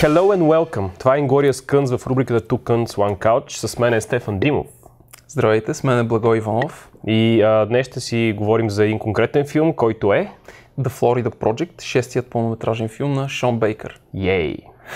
Hello and welcome! Това е Inglourious Kunz в рубриката Two Kunz One Couch. С мен е Стефан Димов. Здравейте, с мен е Благой Иванов. И днес ще си говорим за един конкретен филм, който е The Florida Project, шестият пълнометражен филм на Шон Бейкър. Йей!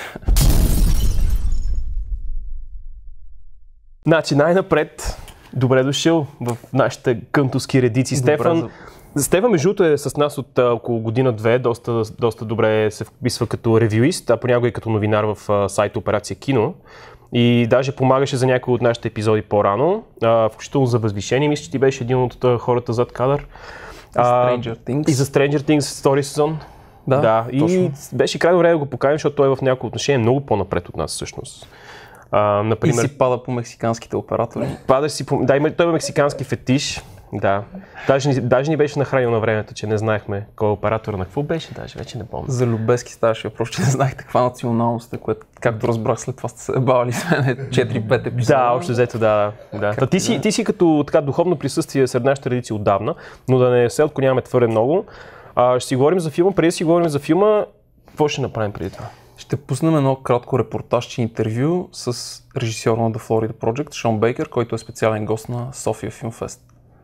Значи най-напред, добре дошъл в нашите кънтовски редици. Стефан, между другото, е с нас от около година-две, доста добре се вписва като ревюист, а понякога и като новинар в сайта Операция Кино. И даже помагаше за някои от нашите епизоди по-рано, включително за Възвишение. Мисля, че ти беше един от хората зад кадър. Stranger Things. И за Stranger Things втори сезон. Да, и точно. Беше крайно време да го поканим, защото той в някои отношения е много по-напред от нас всъщност. Например, и си пада по мексиканските оператори. Падаш си по... Да, той има мексикански фетиш. Да. Даже ни беше нахранил на времето, че не знаехме кой е оператора на какво беше, даже вече не помня. За Любески ставаше въпрос, че не знаехте каква националност е, което, както разбрах, след това сте се бавали с мен 4-5 епизода. Да, общо взето, да. Ти си като така духовно присъствие сред нашите редици отдавна, но да не се отклоняваме твърде много. Ще си говорим за филма. Преди да си говорим за филма, какво ще направим преди това? Ще пуснем едно кратко репортажче интервю с режисьора на The Florida Project, Шон Бейкър, който е специален гост на София Film Fest.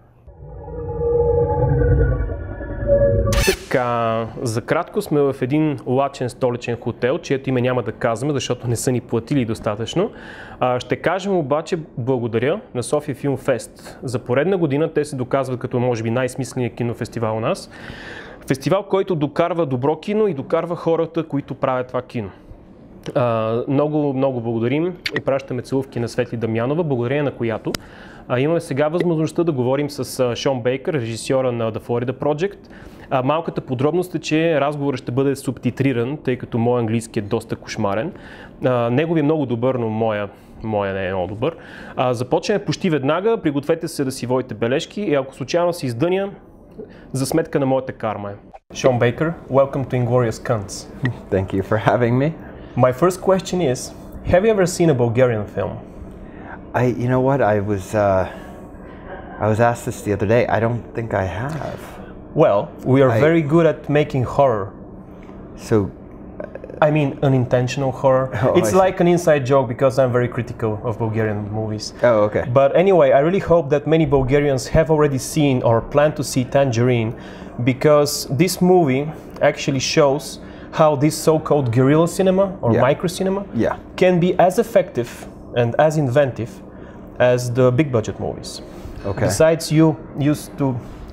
Така, за кратко сме в един лачен столичен хотел, чието име няма да казваме, защото не са ни платили достатъчно. Ще кажем обаче благодаря на София Film Fest. За поредна година те се доказват като може би най-смисленият кинофестивал у нас. Фестивал, който докарва добро кино и докарва хората, които правят това кино. Много благодарим и пращаме целувки на Светли Дамянова, благодарение на която имаме сега възможността да говорим с Шон Бейкър, режисьора на The Florida Project. Малката подробност е, че разговорът ще бъде субтитриран, тъй като мой английски е доста кошмарен. Негови е много добър, но моя не е много добър. Започваме почти веднага, пригответе се да си водите бележки и ако случайно се издъня, за сметка на моята карма е. Шон Бейкър, welcome to Inglourious Kunz. Thank you for having me. My first question is, have you ever seen a Bulgarian film? You know what, I was asked this the other day. I don't think I have. Well, we are very good at making horror. So, I mean unintentional horror. Oh, it's like an inside joke because I'm very critical of Bulgarian movies. Oh, okay. But anyway, I really hope that many Bulgarians have already seen or plan to see Tangerine, because this movie actually shows how this so-called guerrilla cinema or micro cinema can be as effective and as inventive as the big budget movies. Okay. Besides, you used to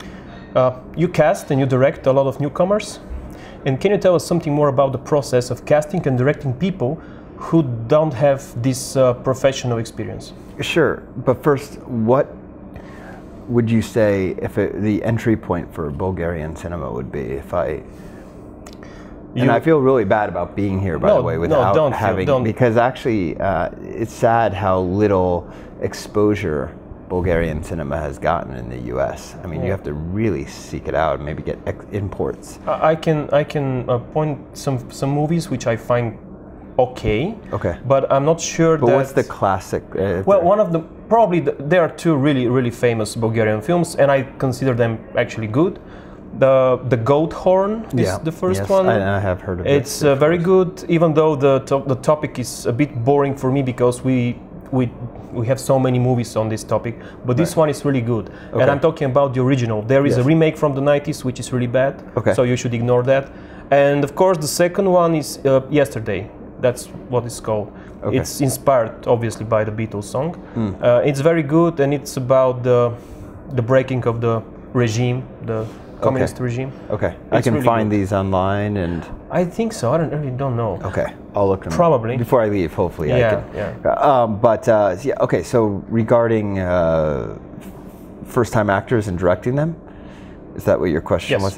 you cast and you direct a lot of newcomers. And can you tell us something more about the process of casting and directing people who don't have this professional experience? Sure, but first, what would you say the entry point for Bulgarian cinema would be if And I feel really bad about being here, by the way, without because actually it's sad how little exposure Bulgarian cinema has gotten in the US. I mean, you have to really seek it out and maybe get imports. I can point some movies which I find okay. But I'm not sure But what's the classic? Well, one of the there are two really famous Bulgarian films, and I consider them actually good. The Goat Horn is the first one. I have heard of it. It's very good, even though the topic is a bit boring for me because we have so many movies on this topic. But this one is really good, and I'm talking about the original. There is a remake from the 90s which is really bad, so you should ignore that. And of course, the second one is Yesterday. That's what it's called. It's inspired, obviously, by the Beatles song. It's very good, and it's about the breaking of the regime, the communist regime. Okay, I can really find these online, and I think so. I really don't know. Okay, I'll look them probably up. Before I leave. Hopefully, I can. Okay. So regarding first-time actors and directing them, is that what your question was?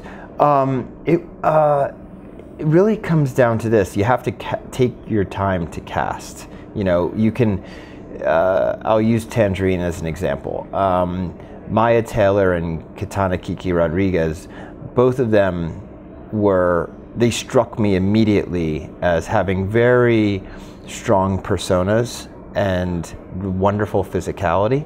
It really comes down to this. You have to take your time to cast. You know, you can. I'll use Tangerine as an example. Maya Taylor and Katana Kiki Rodriguez, both of them they struck me immediately as having very strong personas and wonderful physicality.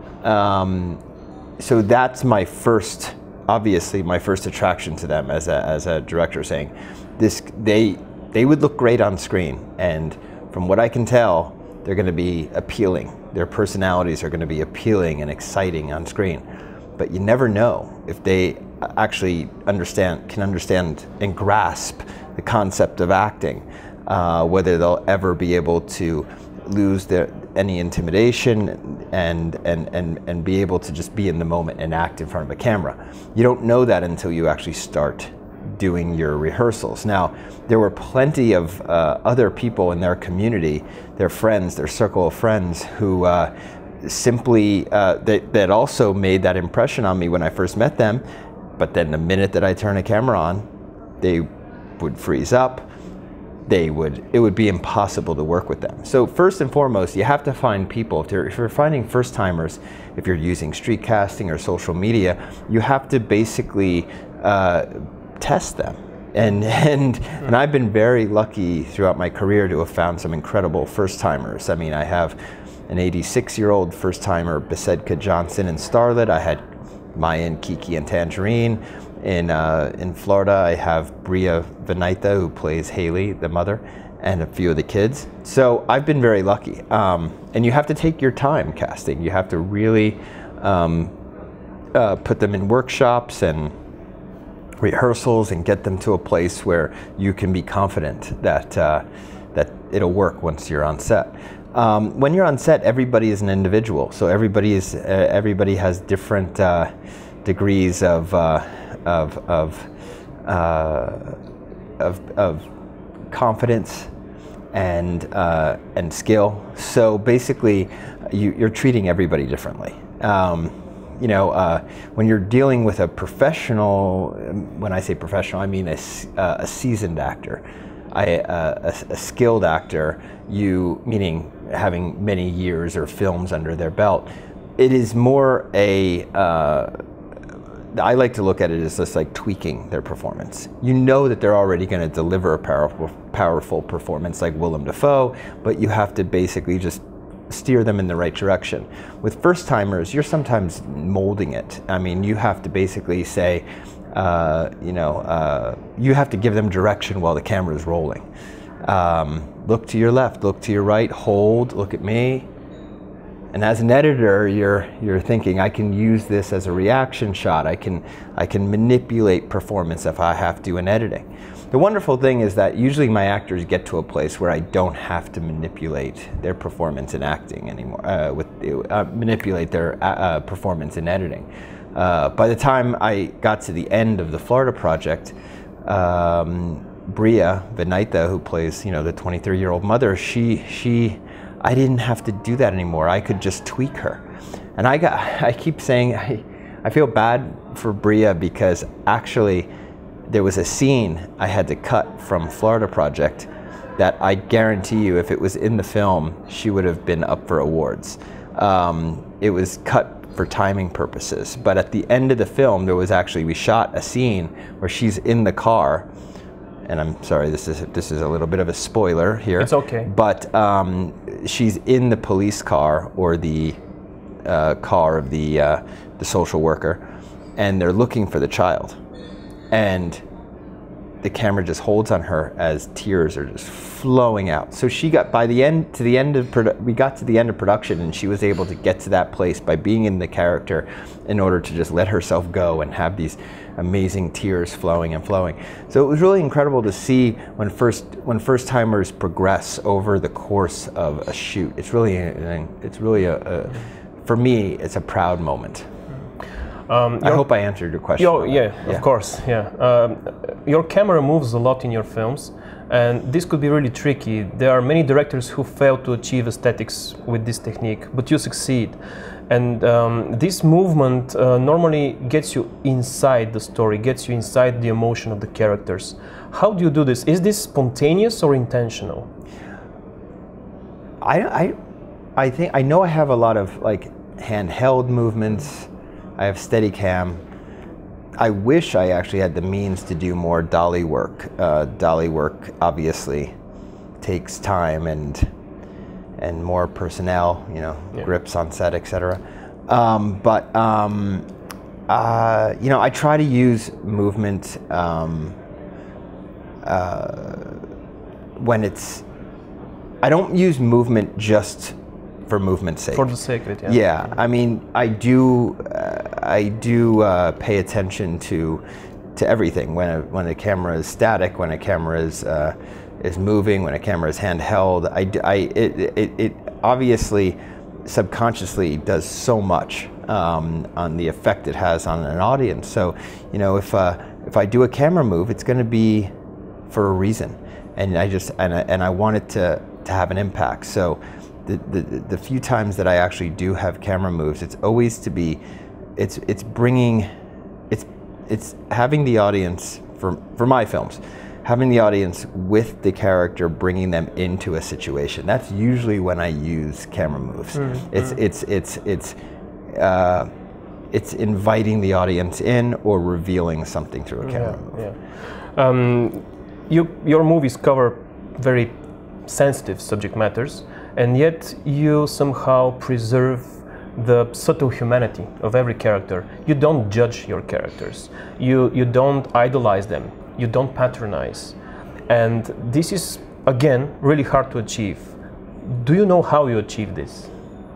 So that's obviously my first attraction to them as a director, saying they they would look great on screen, and from what I can tell, they're going to be appealing. Their personalities are going to be appealing and exciting on screen. But you never know if they actually can understand and grasp the concept of acting, whether they'll ever be able to lose any intimidation and be able to just be in the moment and act in front of a camera. You don't know that until you actually start doing your rehearsals. Now, there were plenty of other people in their community, their friends, their circle of friends, who simply, that also made that impression on me when I first met them, but then the minute that I turn a camera on, they would freeze up. It would be impossible to work with them. So first and foremost, you have to find people. If you're finding first timers, if you're using street casting or social media, you have to basically test them. And I've been very lucky throughout my career to have found some incredible first timers. I mean, I have an 86-year-old first timer, Besedka Johnson in Starlet. I had Maya and Kiki and Tangerine. In Florida, I have Bria Venaita, who plays Haley, the mother, and a few of the kids. So I've been very lucky. And you have to take your time casting. You have to really put them in workshops and rehearsals and get them to a place where you can be confident that that it'll work once you're on set. When you're on set, everybody is an individual, so everybody has different degrees of confidence and skill. So basically, you're treating everybody differently. You know, when you're dealing with a professional, when I say professional, I mean a seasoned actor, a skilled actor, meaning having many years or films under their belt. It is more I like to look at it as just like tweaking their performance. You know that they're already going to deliver a powerful performance like Willem Dafoe, but you have to basically just steer them in the right direction. With first timers, you're sometimes molding it. I mean, you have to basically say, you have to give them direction while the camera is rolling. Look to your left, look to your right, hold, look at me. And as an editor, you're thinking, I can use this as a reaction shot. I can manipulate performance if I have to in editing. The wonderful thing is that usually my actors get to a place where I don't have to manipulate their performance in acting anymore, manipulate their performance in editing. By the time I got to the end of the Florida project, Bria Venaita, who plays, the 23-year-old mother, I didn't have to do that anymore. I could just tweak her. And I keep saying, I feel bad for Bria because actually there was a scene I had to cut from Florida Project that I guarantee you if it was in the film, she would have been up for awards. It was cut for timing purposes, but at the end of the film, we shot a scene where she's in the car, and I'm sorry, this is a little bit of a spoiler here. It's okay. But she's in the police car or the car of the social worker, and they're looking for the child, and the camera just holds on her as tears are just flowing out. So we got to the end of production, and she was able to get to that place by being in the character in order to just let herself go and have these amazing tears flowing and flowing. So it was really incredible to see when first timers progress over the course of a shoot. It's really for me, it's a proud moment. I hope I answered your question. Of course, yeah. Your camera moves a lot in your films, and this could be really tricky. There are many directors who fail to achieve aesthetics with this technique, but you succeed. And this movement normally gets you inside the story, gets you inside the emotion of the characters. How do you do this? Is this spontaneous or intentional? I think I know I have a lot of like handheld movements. I have Steadicam. I wish I actually had the means to do more dolly work. Dolly work obviously takes time and more personnel, grips on set, etc. I try to use movement when it's, I don't use movement just for movement's sake. For the sake of it, yeah. Yeah, I mean, I do pay attention to everything. When a camera is static, when a camera is moving, when a camera is handheld, it obviously subconsciously does so much on the effect it has on an audience. So, you know, if I do a camera move, it's going to be for a reason, and I want it to have an impact. So the few times that I actually do have camera moves, it's always to be, it's having the audience, for my films, having the audience with the character, bringing them into a situation. That's usually when I use camera moves. It's inviting the audience in or revealing something through a camera move. Yeah. Your movies cover very sensitive subject matters, and yet you somehow preserve the subtle humanity of every character. You don't judge your characters. You don't idolize them. You don't patronize. And this is, again, really hard to achieve. Do you know how you achieve this?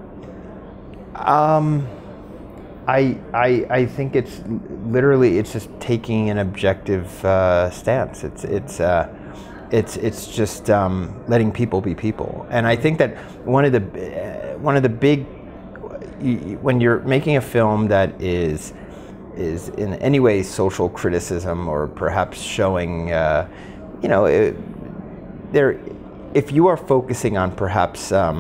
I think it's literally, it's just taking an objective stance. It's just letting people be people. And I think that one of the big, when you're making a film that is in any way social criticism, or perhaps showing, you know, if you are focusing on perhaps, let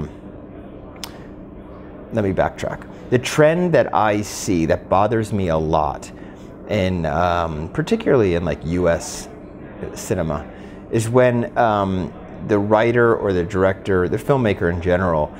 me backtrack. The trend that I see that bothers me a lot, in particularly in like U.S. cinema, is when the writer or the director, the filmmaker in general,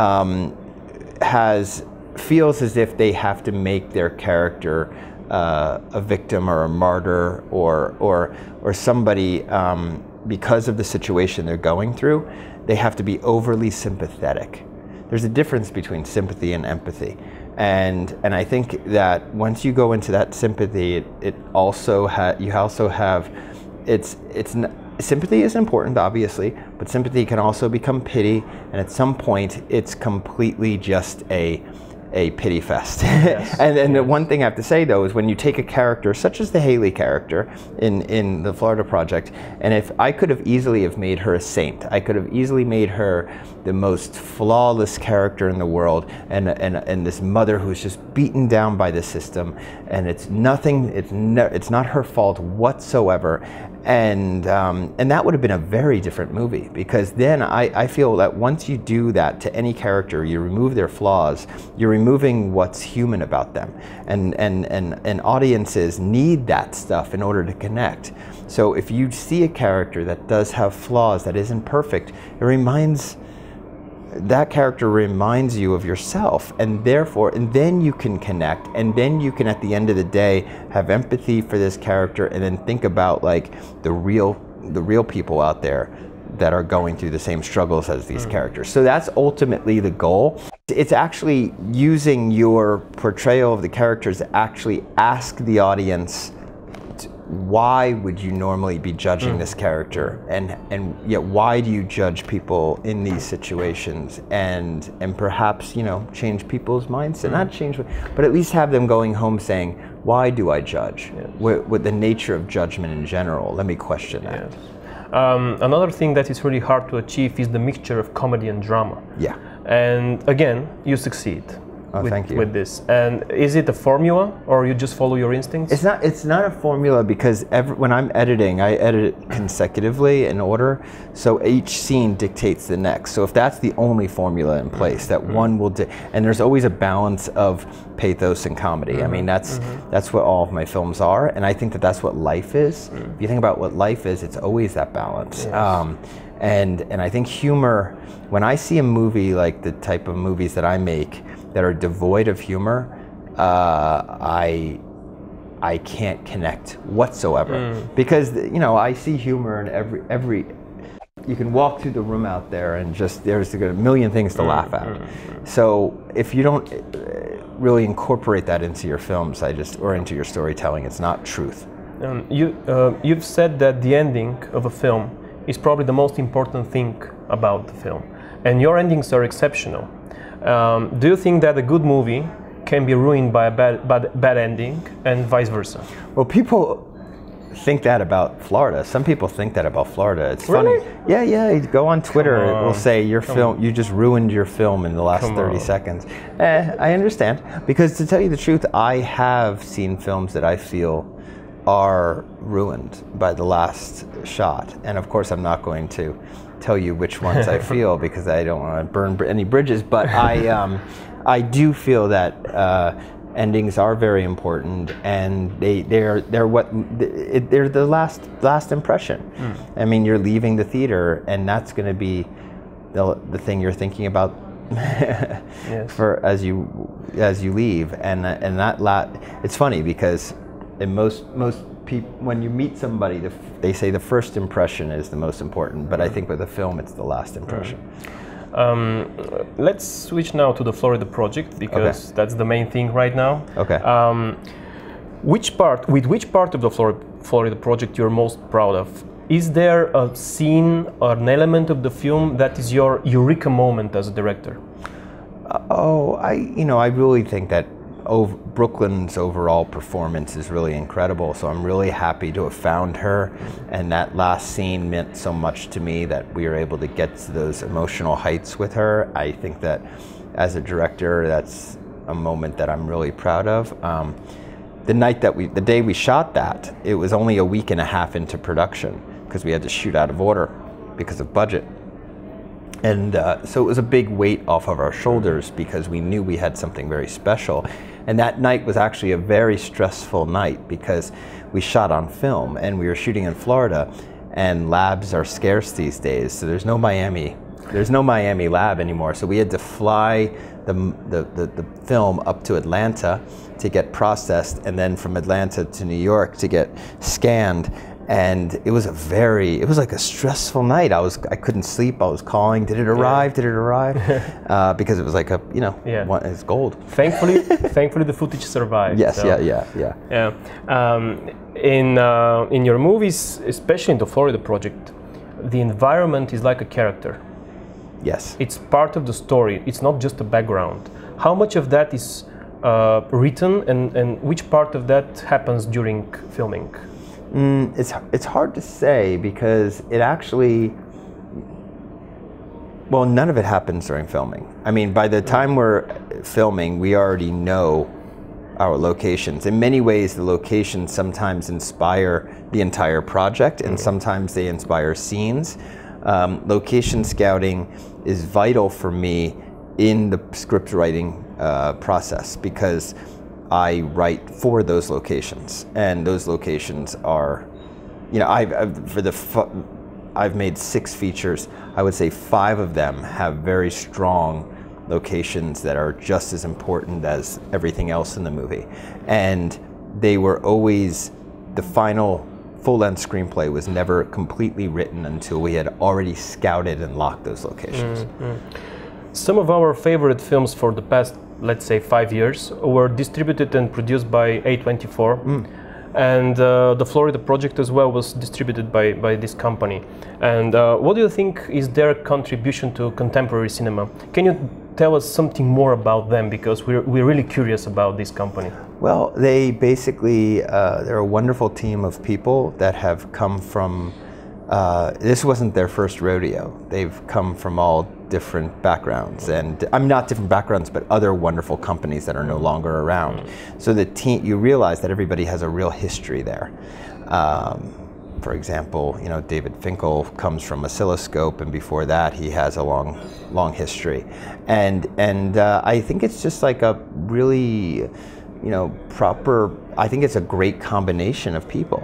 feels as if they have to make their character a victim or a martyr or somebody, because of the situation they're going through. They have to be overly sympathetic. There's a difference between sympathy and empathy, and I think that once you go into that sympathy, you also have sympathy is important, obviously, but sympathy can also become pity, and at some point it's completely just a pity fest. Yes. and the one thing I have to say though is, when you take a character such as the Haley character in the Florida Project, and if I could have easily have made her a saint, I could have easily made her the most flawless character in the world, and this mother who's just beaten down by the system, and it's not her fault whatsoever. And that would have been a very different movie, because then I feel that once you do that to any character, you remove their flaws, you're removing what's human about them, and audiences need that stuff in order to connect. So if you see a character that does have flaws, that isn't perfect, that character reminds you of yourself, and then you can connect, and then you can, at the end of the day, have empathy for this character, and then think about like the real people out there that are going through the same struggles as these characters. So that's ultimately the goal. It's actually using your portrayal of the characters to actually ask the audience, why would you normally be judging this character, and yet why do you judge people in these situations, and perhaps, you know, change people's mindset, not change, but at least have them going home saying, why do I judge? Yes. With the nature of judgment in general, let me question that. Yes. Another thing that is really hard to achieve is the mixture of comedy and drama. Yeah. And again, you succeed. Thank you. With this. And is it a formula, or you just follow your instincts? It's not a formula, because when I'm editing, I edit it consecutively in order, so each scene dictates the next. So if that's the only formula in place, that one will and there's always a balance of pathos and comedy. I mean, that's what all of my films are, and I think that that's what life is. If you think about what life is, it's always that balance. Yes. And I think humor, when I see a movie like the type of movies that I make that are devoid of humor, I can't connect whatsoever, because, you know, I see humor in every. You can walk through the room out there and just there's a million things to laugh at. So if you don't really incorporate that into your films, or into your storytelling, it's not truth. You've said that the ending of a film is probably the most important thing about the film, and your endings are exceptional. Do you think that a good movie can be ruined by a bad ending, and vice versa? Well, people think that about Florida. Some people think that about Florida. It's Really? funny. Yeah. You go on Twitter, Come it will on. say your film. You just ruined your film in the last Come 30 on. seconds. I understand, because to tell you the truth, I have seen films that I feel are ruined by the last shot, and of course, I'm not going to tell you which ones I feel because I don't want to burn any bridges. But I do feel that. Endings are very important, and they're the last impression. I mean, you're leaving the theater, and that's going to be the thing you're thinking about Yes. for as you leave. And it's funny because in most people, when you meet somebody, they say the first impression is the most important. But I think with a film, it's the last impression. Let's switch now to the Florida project, because that's the main thing right now. Okay. Which part of the Florida project you're most proud of? Is there a scene or an element of the film that is your eureka moment as a director? I really think that Brooklyn's overall performance is really incredible. So I'm really happy to have found her, and that last scene meant so much to me that we were able to get to those emotional heights with her. I think that as a director, that's a moment that I'm really proud of. The day we shot that, it was only a week and a half into production because we had to shoot out of order because of budget. And so it was a big weight off of our shoulders because we knew we had something very special. And that night was actually a very stressful night because we shot on film and we were shooting in Florida, and labs are scarce these days. So there's no Miami lab anymore. So we had to fly the film up to Atlanta to get processed, and then from Atlanta to New York to get scanned. And it was like a stressful night. I couldn't sleep. I was calling, did it arrive? Did it arrive? Because it was like it's gold. Thankfully the footage survived. Yes, so. yeah. In your movies, especially in the Florida project, the environment is like a character. Yes. It's part of the story. It's not just a background. How much of that is written, and which part of that happens during filming? It's hard to say because it actually, none of it happens during filming. I mean, by the time we're filming, we already know our locations. In many ways, the locations sometimes inspire the entire project, and sometimes they inspire scenes. Location scouting is vital for me in the script writing process because I write for those locations, and those locations are, I've made 6 features. I would say 5 of them have very strong locations that are just as important as everything else in the movie. And they were always, the final full-length screenplay was never completely written until we had already scouted and locked those locations. Some of our favorite films for the past, let's say, 5 years were distributed and produced by A24. And the Florida project as well was distributed by this company. And what do you think is their contribution to contemporary cinema? Can you tell us something more about them, because we're really curious about this company? Well, they basically, they're a wonderful team of people that have come from, this wasn't their first rodeo. They've come from all different backgrounds, and not different backgrounds, but other wonderful companies that are no longer around. So the team, you realize that everybody has a real history there. For example, David Finkel comes from Oscilloscope, and before that he has a long history. And I think it's just like a really, proper, I think it's a great combination of people.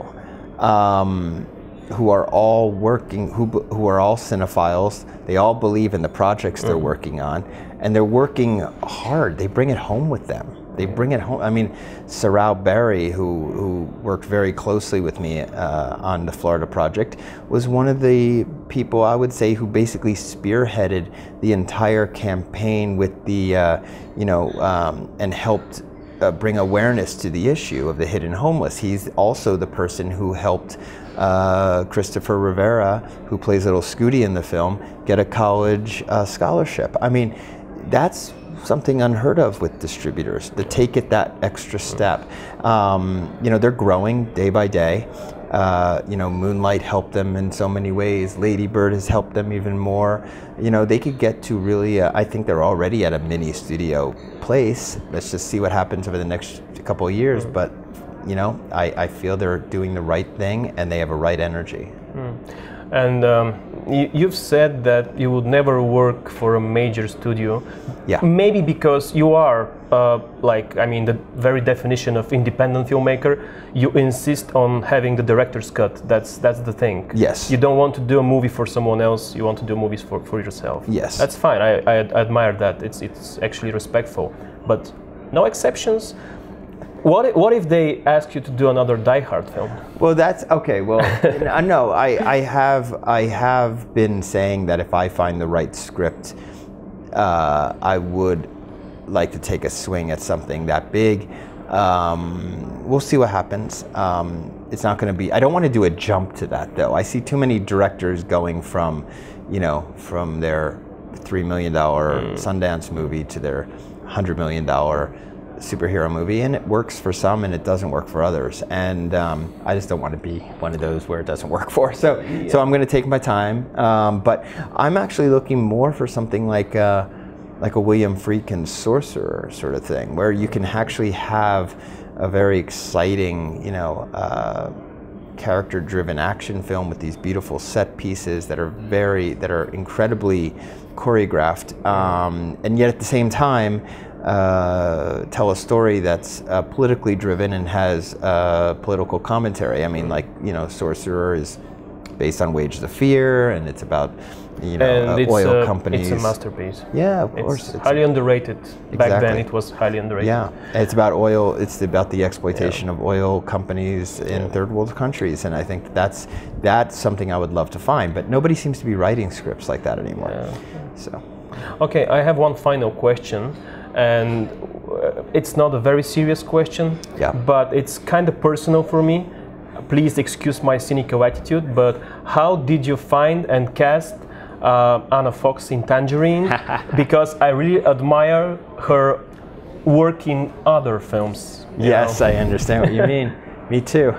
Who are all working, who are all cinephiles. They all believe in the projects they're working on, and they're working hard. They bring it home with them. They bring it home. I mean, Sarau Berry, who worked very closely with me on the Florida project, was one of the people, I would say, who basically spearheaded the entire campaign with the, and helped bring awareness to the issue of the hidden homeless. He's also the person who helped Christopher Rivera, who plays little Scooty in the film, get a college scholarship. I mean, that's something unheard of with distributors, to take it that extra step. You know, they're growing day by day. You know, Moonlight helped them in so many ways. Lady Bird has helped them even more. You know, they could get to really, I think they're already at a mini studio place. Let's just see what happens over the next couple of years. But, you know, I feel they're doing the right thing and they have a right energy. And you've said that you would never work for a major studio. Yeah. Maybe because you are, like, I mean, the very definition of independent filmmaker, you insist on having the director's cut. That's the thing. Yes. You don't want to do a movie for someone else. You want to do movies for yourself. Yes. That's fine. I admire that. It's actually respectful. But no exceptions. What if they ask you to do another Die Hard film? Well, that's okay. Well, no, I have been saying that if I find the right script, I would like to take a swing at something that big. We'll see what happens. It's not going to be. I don't want to do a jump to that though. I see too many directors going from, you know, from their $3 million Sundance movie to their $100 million superhero movie, and it works for some and it doesn't work for others, and I just don't want to be one of those where it doesn't work for. So I'm going to take my time, but I'm actually looking more for something like a William Friedkin Sorcerer sort of thing, where you can actually have a very exciting, you know, character-driven action film with these beautiful set pieces that are incredibly choreographed, and yet at the same time tell a story that's politically driven and has political commentary. I mean, like, you know, Sorcerer is based on Wages of Fear, and it's about, you know, oil companies. It's a masterpiece. Yeah, of course. It's highly underrated. Exactly. Back then it was highly underrated. Yeah, it's about oil. It's about the exploitation of oil companies in third world countries, and I think that's something I would love to find. But nobody seems to be writing scripts like that anymore. Yeah. So, okay, I have one final question. And it's not a very serious question, but it's kind of personal for me. Please excuse my cynical attitude, but how did you find and cast Anna Fox in Tangerine? Because I really admire her work in other films. Yes, I understand what you mean. Me too.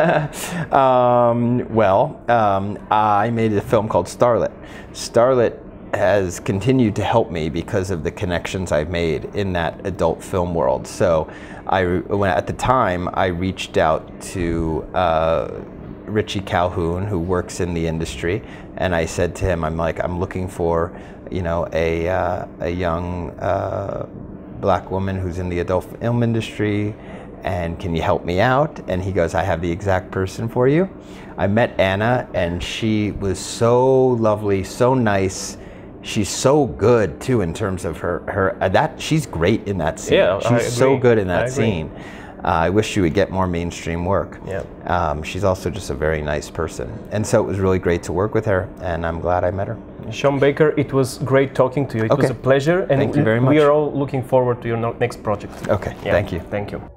I made a film called Starlet. Starlet has continued to help me because of the connections I've made in that adult film world. So at the time, I reached out to Richie Calhoun, who works in the industry, and I said to him, I'm looking for, you know, a young black woman who's in the adult film industry, and can you help me out? And he goes, I have the exact person for you. I met Anna, and she was so lovely, so nice. She's so good too in terms of she's great in that scene. Yeah, she's so good in that scene. I wish she would get more mainstream work. Yeah. She's also just a very nice person, and so it was really great to work with her, and I'm glad I met her. Sean Baker, it was great talking to you. It was a pleasure, and thank you very much. We are all looking forward to your next project. Okay, thank you. Thank you.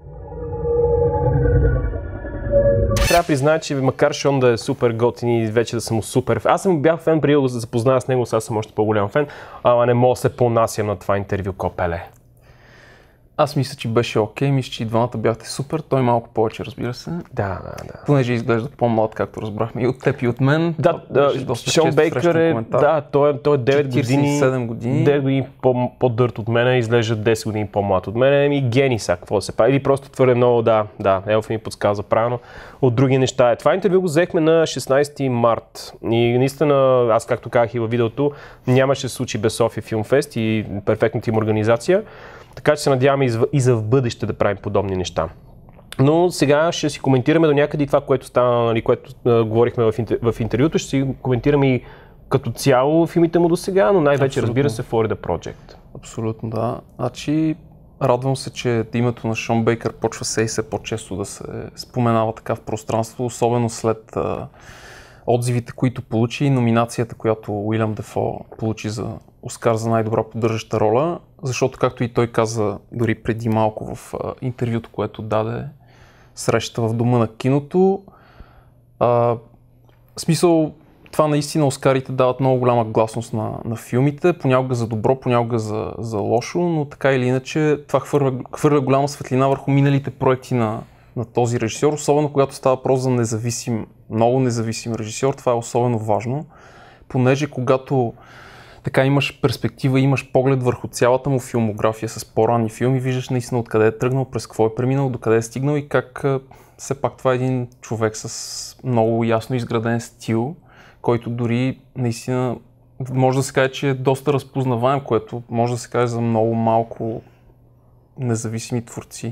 Трябва да призная, че макар Шон да е супер готин и вече да съм му супер... Аз съм бях фен, преди да се запозная с него, сега съм още по-голям фен, ама не мога да се понасям на това интервю, копеле. Аз мисля, че беше окей, мисля, че и двамата бяхте супер, той малко повече, разбира се. Да. Понеже изглежда по-млад, както разбрахме и от теб и от мен. Шон Бейкър е, той е 9 години, 47 години. 9 години по-дърт от мене, изглежда 10 години по-млад от мене, и гений сега, какво да се прави, или просто твърде много, Елф ми подсказа правилно, от други неща. Това интервю го взехме на 16 март и наистина, аз както казах и във видеото, нямаше да се случи без София Филм Фест и перфектната им организация. Така че се надяваме и за в бъдеще да правим подобни неща. Но сега ще си коментираме до някъде и това, което стана, нали, което говорихме в интервюто, ще си коментираме и като цяло филмите му до сега, но най-вече разбира се Florida Project. Абсолютно, да. Значи, радвам се, че името на Шон Бейкър почва все по-често да се споменава така в пространството, особено след отзивите, които получи, номинацията, която Уилям Дефо получи за Оскар за най-добра поддържаща роля, защото, както и той каза дори преди малко в интервюто, което даде среща в Дома на киното, в смисъл, това наистина Оскарите дават много голяма гласност на филмите, понякога за добро, понякога за лошо, но така или иначе това хвърля голяма светлина върху миналите проекти на този режисьор, особено когато става въпрос за много независим режисьор. Това е особено важно, понеже когато така имаш перспектива, имаш поглед върху цялата му филмография с по-ранни филми, виждаш наистина откъде е тръгнал, през какво е преминал, докъде е стигнал и как все пак това е един човек с много ясно изграден стил, който дори наистина може да се каже, че е доста разпознаваем, което може да се каже за много малко независими творци.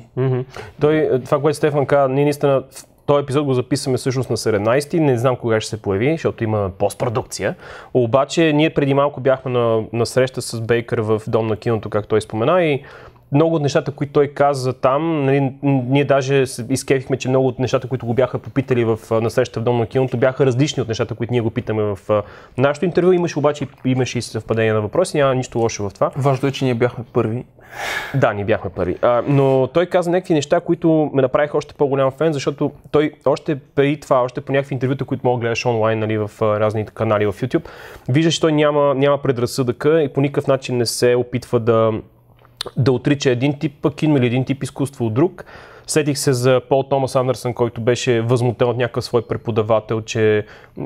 Това, което Стефан каза, ние наистина този епизод го записваме всъщност на 17-ти, не знам кога ще се появи, защото има постпродукция. Обаче ние преди малко бяхме на среща с Бейкър в Дом на киното, както той спомена, и много от нещата, които той каза там, нали, ние даже изкефихме, че много от нещата, които го бяха попитали на среща в Дом на киното, бяха различни от нещата, които ние го питаме в нашото интервю. Имаше и съвпадение на въпроси, няма нищо лошо в това. Важно е, че ние бяхме първи. Да, ние бяхме първи. Но той каза някакви неща, които ме направиха още по-голям фен, защото той още преди това, още по някакви интервюта, които мога да гледаш онлайн, нали, в разни канали в YouTube, виждаш, че той няма предразсъдъка и по никакъв начин не се опитва да отрича един тип кино или един тип изкуство от друг. Сетих се за Пол Томас Андерсън, който беше възмутен от някакъв свой преподавател, че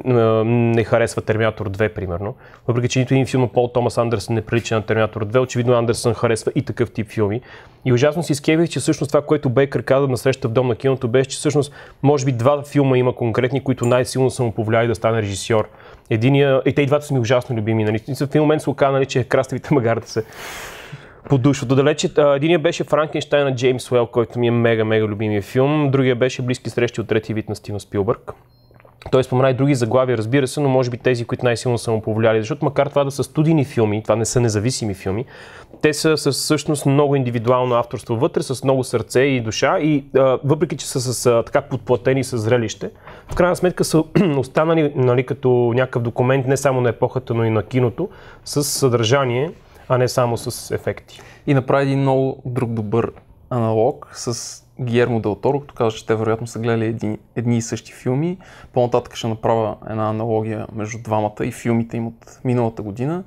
не харесва Терминатор 2, примерно. Въпреки че нито един филм на Пол Томас Андерсън не прилича на Терминатор 2, очевидно Андерсън харесва и такъв тип филми. И ужасно си изкевих, че всъщност това, което Бейкър каза на среща в Дом на киното, беше, че всъщност може би два филма има конкретни, които най-силно са му повлияли да стане режисьор. Единия, и те и двата са ми ужасно любими. Нали? В един момент се оказа, нали, че краставите магарата се подушват. Далече единия беше Франкенщайн на Джеймс Уел, който ми е мега любимия филм. Другия беше Близки срещи от трети вид на Стивен Спилбърг. Той спомена и други заглавия, разбира се, но може би тези, които най-силно са му повлияли, защото макар това да са студийни филми, това не са независими филми, те са всъщност много индивидуално авторство вътре, с много сърце и душа и въпреки, че са така подплатени с зрелище, в крайна сметка са останали, нали, като някакъв документ не само на епохата, но и на киното, с съдържание, а не само с ефекти. И направи един много друг добър аналог с Гиермо Дел Торо, като каза, че те вероятно са гледали едни и същи филми. По-нататък ще направя една аналогия между двамата и филмите им от миналата година.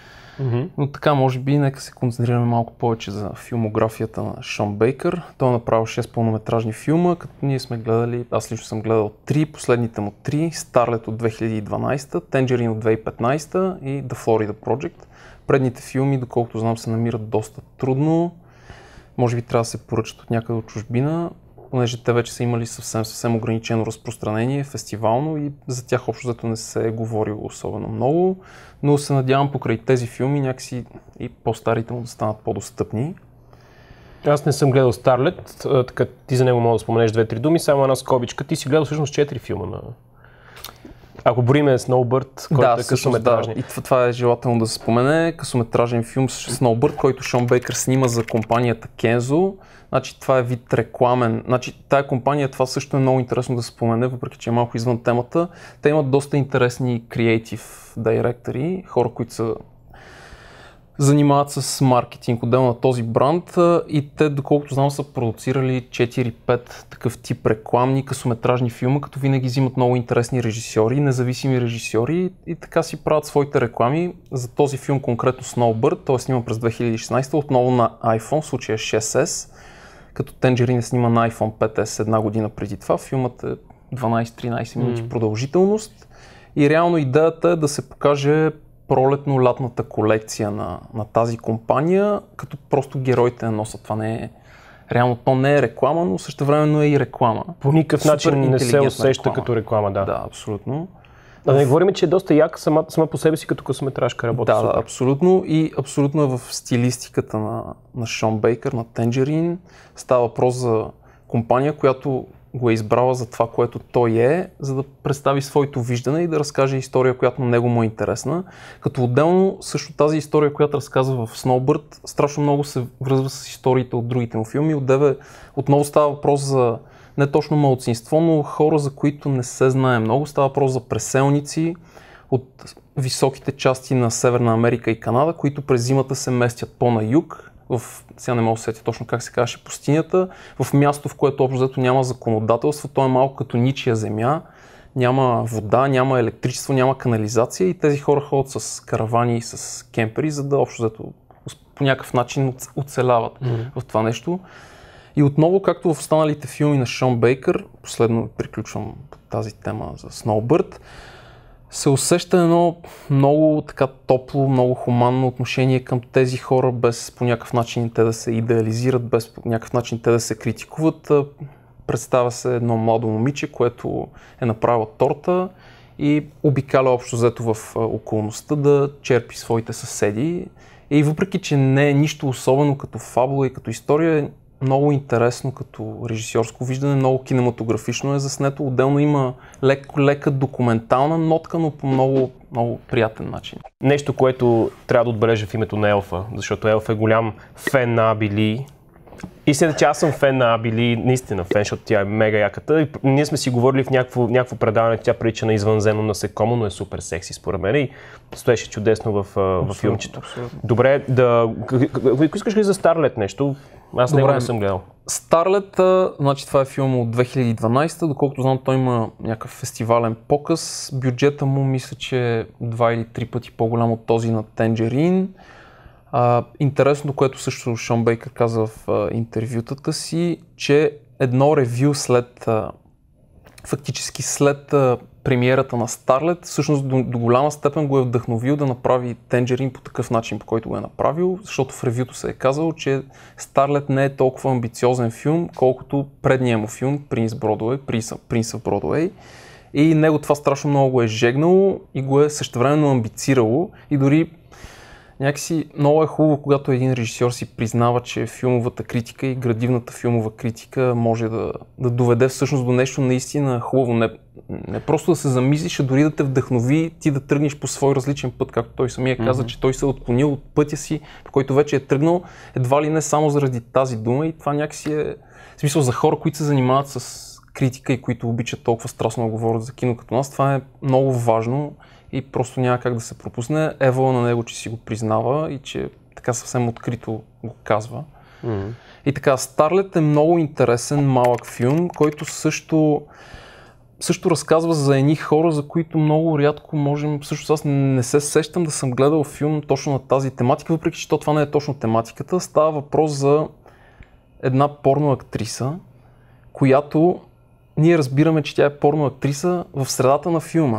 Но така, може би, нека се концентрираме малко повече за филмографията на Шон Бейкър. Той е направил 6 пълнометражни филма, като ние сме гледали, аз лично съм гледал 3, последните му 3, Старлет от 2012, Тенджерин от 2015 и The Florida Project. Предните филми, доколкото знам, се намират доста трудно. Може би трябва да се поръчат от някъде от чужбина, понеже те вече са имали съвсем ограничено разпространение, фестивално и за тях общо взето не се е говорило особено много, но се надявам покрай тези филми някакси и по-старите му да станат по-достъпни. Аз не съм гледал Старлет, така ти за него мога да споменеш 2-3 думи, само една скобичка. Ти си гледал всъщност 4 филма на... Ако броиме Сноубърд, който е късометражен. Да, и това е желателно да се спомене. Късометражен филм с Сноубърд, който Шон Бейкър снима за компанията Кензо. Значи това е вид рекламен. Значи тая компания, това също е много интересно да се спомене, въпреки че е малко извън темата. Те имат доста интересни креатив директори, хора, които са занимават с маркетинг, отделно на този бранд и те, доколкото знам, са продуцирали 4-5 такъв тип рекламни късометражни филма, като винаги взимат много интересни режисьори, независими режисьори и така си правят своите реклами. За този филм конкретно Snowbird, той снима през 2016, отново на iPhone, в случая 6S, като Tangerine снима на iPhone 5S една година преди това. Филмът е 12-13 минути продължителност и реално идеята е да се покаже пролетно-лятната колекция на тази компания, като просто героите носят. Това не е... Реално то не е реклама, но същевременно е и реклама. По никакъв начин не се усеща реклама. Като реклама, да. Да, абсолютно. Да не говорим, че е доста як сама по себе си като късометражка работа. Да, абсолютно. И абсолютно е в стилистиката на Шон Бейкър, на Tangerine. Става въпрос за компания, която го е избрала за това, което той е, за да представи своето виждане и да разкаже история, която на него му е интересна. Като отделно също тази история, която разказва в Snowbird, страшно много се връзва с историите от другите му филми. Отново става въпрос за не точно малцинство, но хора, за които не се знае много. Става въпрос за преселници от високите части на Северна Америка и Канада, които през зимата се местят по-на юг, сега не мога да сетя точно как се казваше пустинята, в място, в което общо взето няма законодателство, то е малко като ничия земя, няма вода, няма електричество, няма канализация и тези хора ходят с каравани и с кемпери, за да общо взето по някакъв начин оцеляват в това нещо. И отново, както в останалите филми на Шон Бейкър, последно приключвам тази тема за Snowbird, се усеща едно много така топло, много хуманно отношение към тези хора, без по някакъв начин те да се идеализират, без по някакъв начин те да се критикуват. Представя се едно младо момиче, което е направило торта и обикаля общо взето в околността да черпи своите съседи. И въпреки, че не е нищо особено като фабула и като история, е много интересно като режисьорско виждане, много кинематографично е заснето. Отделно има лека документална нотка, но по много, много приятен начин. Нещо, което трябва да отбележа в името на Елфа, защото Елфа е голям фен на Аби Ли. Истината, че аз съм фен на Аби Ли, наистина фен, защото тя е мега яката. И ние сме си говорили в някакво предаване, тя прилича на извънземно насекомо, но е супер секси според мен и стоеше чудесно в филмчето. Добре, искаш ли за Старлет нещо? Аз не съм гледал. Старлет, значи това е филм от 2012, доколкото знам, той има някакъв фестивален показ. Бюджета му мисля, че е 2 или 3 пъти по-голям от този на Tangerine. Интересното, което също Шон Бейкър каза в интервютата си, че едно ревю фактически след премиерата на Старлет, всъщност до голяма степен го е вдъхновил да направи Tangerine по такъв начин, по който го е направил, защото в ревюто се е казало, че Старлет не е толкова амбициозен филм, колкото предния му филм Принц of Broadway. И него това страшно много го е жегнало и го е същевременно амбицирало и дори някакси много е хубаво, когато един режисьор си признава, че филмовата критика и градивната филмова критика може да доведе всъщност до нещо наистина хубаво. Не просто да се замислиш, а дори да те вдъхнови ти да тръгнеш по свой различен път, както той самия каза, че той се е отклонил от пътя си, по който вече е тръгнал, едва ли не само заради тази дума и това някакси е смисъл за хора, които се занимават с критика и които обичат толкова страстно да говорят за кино като нас. Това е много важно и просто няма как да се пропусне. Евала на него, че си го признава и че така съвсем открито го казва. И така, Старлет е много интересен малък филм, който също разказва за едни хора, за които много рядко можем... Също аз не се сещам да съм гледал филм точно на тази тематика, въпреки че това не е точно тематиката. Става въпрос за една порноактриса, която ние разбираме, че тя е порноактриса в средата на филма.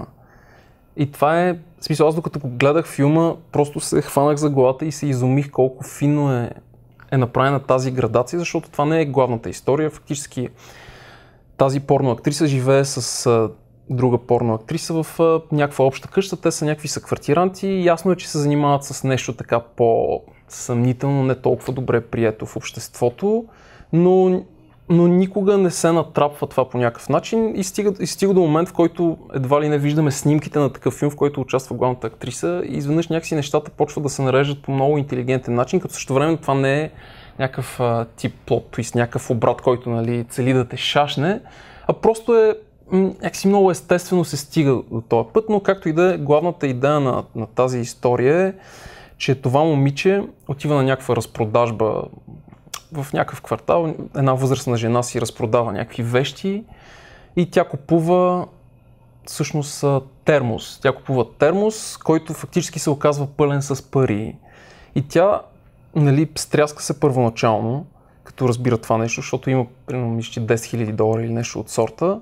И това е, в смисъл, аз докато го гледах филма, просто се хванах за главата и се изумих колко финно е направена тази градация, защото това не е главната история. Фактически тази порноактриса живее с друга порноактриса в някаква обща къща. Те са някакви съквартиранти и ясно е, че се занимават с нещо така по-съмнително, не толкова добре прието в обществото, но никога не се натрапва това по някакъв начин и стига до момент, в който едва ли не виждаме снимките на такъв филм, в който участва главната актриса и изведнъж някакси нещата почват да се нареждат по много интелигентен начин, като също време това не е някакъв тип плот твист, някакъв обрат, който цели да те шашне, а просто е някакси много естествено се стига до този път, но както и да е, главната идея на тази история е, че това момиче отива на някаква разпродажба в някакъв квартал, една възрастна жена си разпродава някакви вещи и тя купува всъщност термос. Тя купува термос, който фактически се оказва пълен с пари. И тя, стряска се първоначално, като разбира това нещо, защото има примерно $10 000 или нещо от сорта.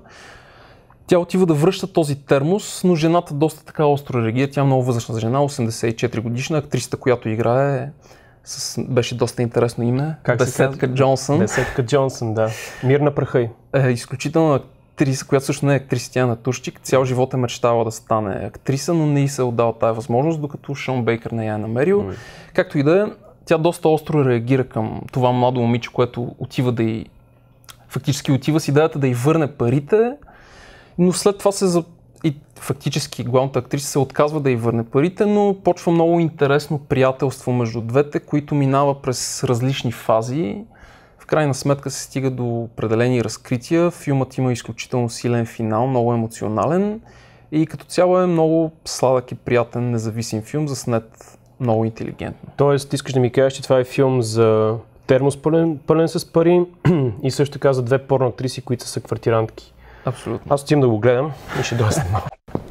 Тя отива да връща този термос, но жената доста така остро реагира. Тя е много възрастна жена, 84 годишна, актрисата, която играе беше доста интересно име. Бесетка Джонсън. Бесетка Джонсън, да. Мир на праха й. Изключително актриса, която също не е актриса, тя е натурщик. Цял живот е мечтала да стане актриса, но не й се е отдала тази възможност, докато Шон Бейкър не я е намерил. Както и да е, тя доста остро реагира към това младо момиче, което фактически отива с идеята да й върне парите, но след това и фактически главната актриса се отказва да й върне парите, но почва много интересно приятелство между двете, които минава през различни фази. В крайна сметка се стига до определени разкрития. Филмът има изключително силен финал, много емоционален и като цяло е много сладък и приятен независим филм, заснет много интелигентно. Тоест, искаш да ми кажеш, че това е филм за термос пълен с пари и също така за две порно актриси, които са квартирантки. Абсолютно. Аз отивам да го гледам и ще дойда малко.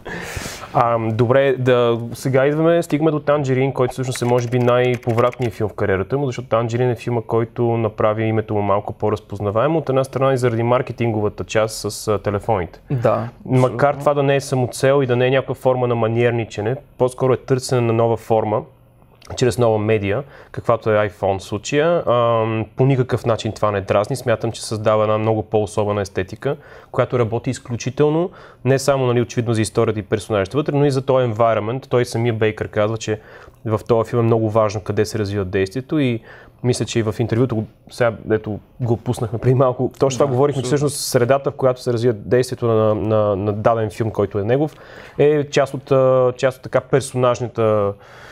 Добре, сега стигаме до Танжерин, който всъщност е може би най-повратният филм в кариерата му, защото Танжерин е филма, който направи името му малко по-разпознаваемо. От една страна и заради маркетинговата част с телефоните. Да. Макар това да не е самоцел и да не е някаква форма на маниерничене, по-скоро е търсене на нова форма, чрез нова медия, каквато е iPhone в случая. По никакъв начин това не дразни. Смятам, че създава една много по-особена естетика, която работи изключително, не само очевидно за историята и персонажите вътре, но и за този environment. Той самия Бейкър казва, че в този филм е много важно къде се развива действието и мисля, че и в интервюто, сега дето го пуснахме преди малко, точно това говорихме, че всъщност средата, в която се развива действието на даден филм, който е негов, е част от така персонажната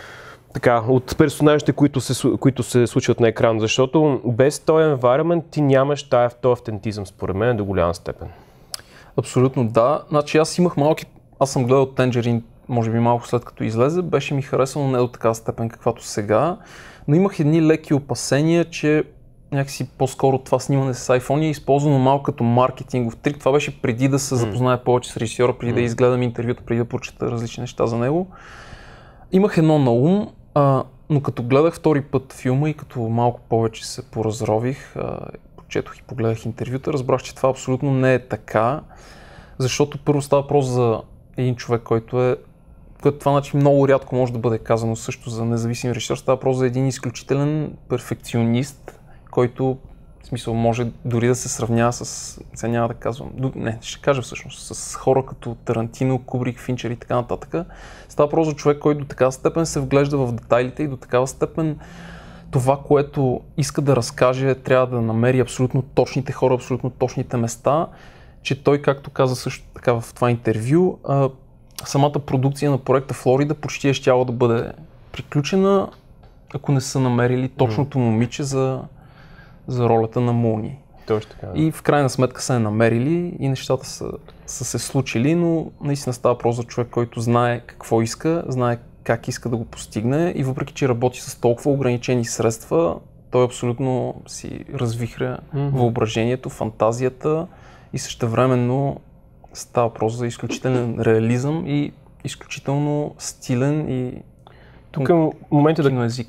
от персонажите, които се случват на екран, защото без този environment ти нямаш този автентизъм, според мен, до голяма степен. Абсолютно да. Значи аз съм гледал Tangerine, може би малко след като излезе, беше ми харесано не до такава степен, каквато сега, но имах едни леки опасения, че някакси по-скоро това снимане с iPhone е използвано малко като маркетингов трик. Това беше преди да се запозная повече с режисьора, преди да изгледам интервюта, преди да прочета различни неща за него. Имах едно на ум, но като гледах втори път филма и като малко повече се поразрових, почетох и погледах интервюта, разбрах, че това абсолютно не е така, защото първо става въпрос за един човек, който това значи много рядко може да бъде казано също за независим режисьор, става въпрос за един изключителен перфекционист, който в смисъл може дори да се сравнява сега няма да казвам, ще кажа всъщност, с хора като Тарантино, Кубрик, Финчер и така нататък. Става въпрос за човек, който до такава степен се вглежда в детайлите и до такава степен това, което иска да разкаже, трябва да намери абсолютно точните хора, абсолютно точните места, че той, както каза също така в това интервю, самата продукция на проекта Флорида почти е щяла да бъде приключена, ако не са намерили точното момиче за ролята на Муни. Точно така. И в крайна сметка са я намерили и нещата са се случили, но наистина става въпрос за човек, който знае какво иска, знае как иска да го постигне и въпреки, че работи с толкова ограничени средства, той абсолютно си развихря въображението, фантазията и същевременно става въпрос за изключителен реализъм и изключително стилен и тук е момента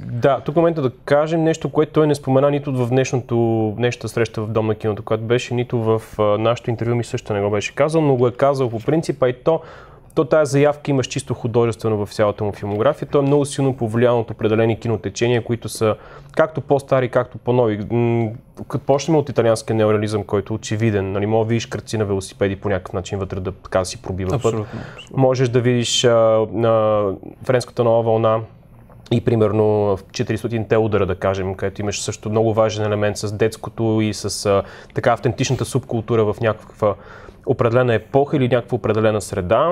да кажем нещо, което той не спомена нито в днешната среща в Дом на киното, която беше, нито в нашото интервю ми също не го беше казал, но го е казал по принцип, а и то тази заявка имаш чисто художествено в цялата му филмография. Той е много силно повлиян от определени кинотечения, които са както по-стари, както по-нови. Като почнем от италианския неореализъм, който е очевиден, нали, може да видиш кръци на велосипеди по някакъв начин вътре да така си пробива път. Можеш да видиш френската нова вълна и примерно в 400-те удара, да кажем, където имаш също много важен елемент с детското и с така автентичната субкултура в някаква определена епоха или някаква определена среда.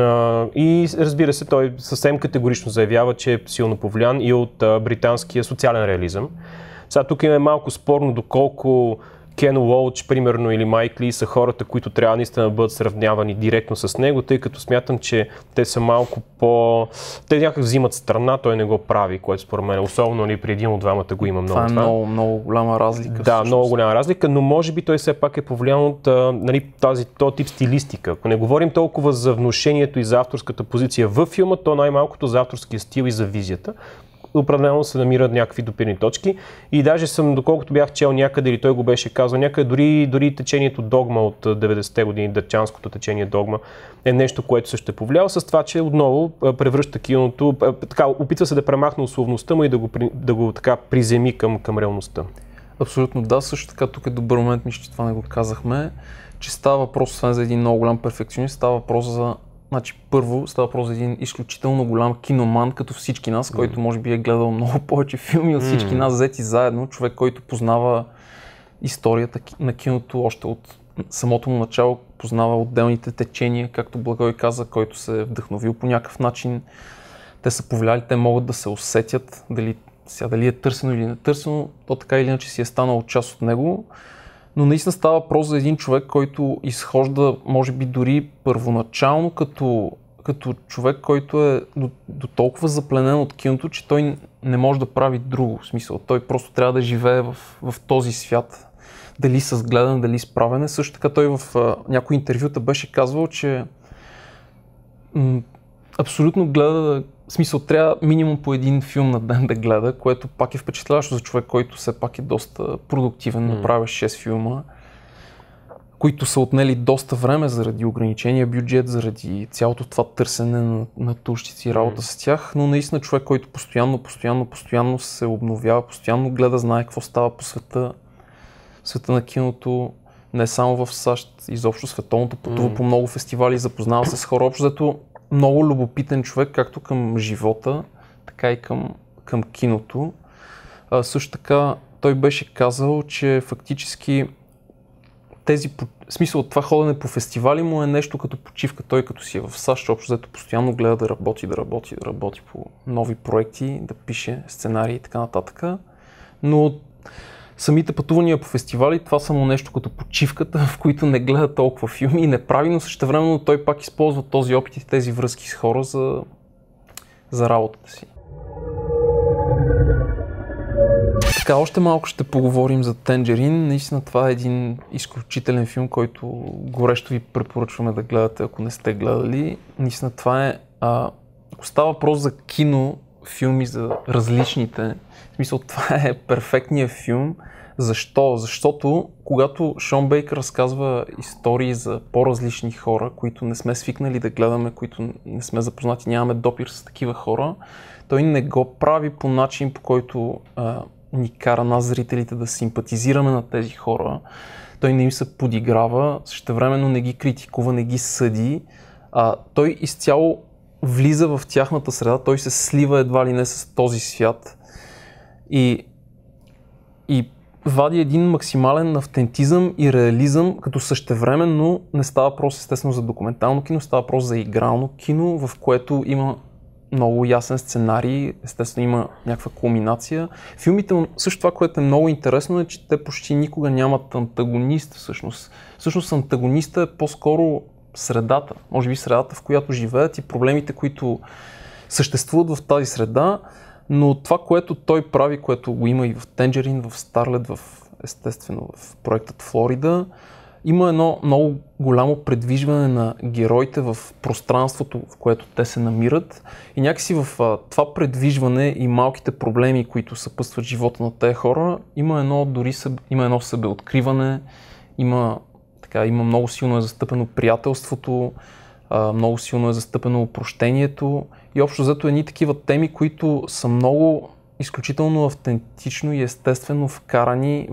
И разбира се, той съвсем категорично заявява, че е силно повлиян и от британския социален реализъм. Сега тук е малко спорно доколко Кен Лоуч, примерно, или Майк Ли са хората, които трябва наистина да бъдат сравнявани директно с него, тъй като смятам, че те са малко те някак взимат страна, той не го прави, което според мен, особено при един от двамата го има много. Това е много голяма разлика. Да, много голяма разлика, но може би той все пак е повлиян от този тип стилистика. Ако не говорим толкова за внушението и за авторската позиция във филма, то най-малкото за авторския стил и за визията. Определено се намират някакви допирни точки и даже доколкото бях чел някъде или той го беше казал някъде, дори течението Догма от 90-те години, датчанското течение Догма е нещо, което също е повлияло с това, че отново превръща киното, опитва се да премахне условността му и да го така приземи към реалността. Абсолютно да, също така тук е добър момент, мисля, че това не го казахме, че става въпрос, освен за един много голям перфекционист, става въпрос за първо става въпрос за един изключително голям киноман, като всички нас, който може би е гледал много повече филми от всички нас взети заедно. Човек, който познава историята на киното още от самото му начало, познава отделните течения, както Благой каза, който се е вдъхновил по някакъв начин. Те са повлияли, те могат да се усетят, дали сега дали е търсено или не търсено, то така или иначе си е станало част от него. Но наистина става въпрос за един човек, който изхожда, може би дори първоначално като човек, който е до толкова запленен от киното, че той не може да прави друго. В смисъл, той просто трябва да живее в този свят. Дали с гледане, дали с правене. Също така той в някои интервюта беше казвал, че абсолютно гледа, в смисъл трябва минимум по един филм на ден да гледа, което пак е впечатляващо за човек, който все пак е доста продуктивен, направя 6 филма, които са отнели доста време заради ограничения бюджет, заради цялото това търсене на турщици и работа с тях, но наистина човек, който постоянно се обновява, постоянно гледа, знае какво става по света на киното, не само в САЩ, изобщо световното, пътува по много фестивали, запознава се с хора, общо взето много любопитен човек, както към живота, така и към киното. Също така той беше казал, че фактически в смисъл това ходене по фестивали му е нещо като почивка. Той като си е в САЩ, общо взето постоянно гледа да работи по нови проекти, да пише сценарии и така нататък. Но самите пътувания по фестивали, това само нещо като почивката, в които не гледа толкова филми и не прави, но същевременно той пак използва този опит и тези връзки с хора за работата си. Така, още малко ще поговорим за Tangerine. Наистина това е един изключителен филм, който горещо ви препоръчваме да гледате, ако не сте гледали. Наистина това е, ако става въпрос за кино, филми за различните, в смисъл това е перфектният филм. Защо? Защото когато Шон Бейкър разказва истории за по-различни хора, които не сме свикнали да гледаме, които не сме запознати, нямаме допир с такива хора, той не го прави по начин, по който ни кара нас, зрителите, да симпатизираме на тези хора. Той не им се подиграва, същевременно не ги критикува, не ги съди. Той изцяло влиза в тяхната среда, той се слива едва ли не с този свят и вади един максимален автентизъм и реализъм, като същевременно не става въпрос естествено за документално кино, става въпрос за игрално кино, в което има много ясен сценарий, естествено има някаква кулминация. Филмите, също това, което е много интересно, е, че те почти никога нямат антагонист всъщност. Всъщност антагониста е по-скоро средата, може би средата, в която живеят и проблемите, които съществуват в тази среда, но това, което той прави, което го има и в Tangerine, в Starlet, естествено в проектът Флорида, има едно много голямо предвижване на героите в пространството, в което те се намират и някакси в това предвижване и малките проблеми, които съпътстват живота на тези хора, има едно себеоткриване, има много силно е застъпено приятелството, много силно е застъпено опрощението и общо взето едни такива теми, които са много изключително автентично и естествено вкарани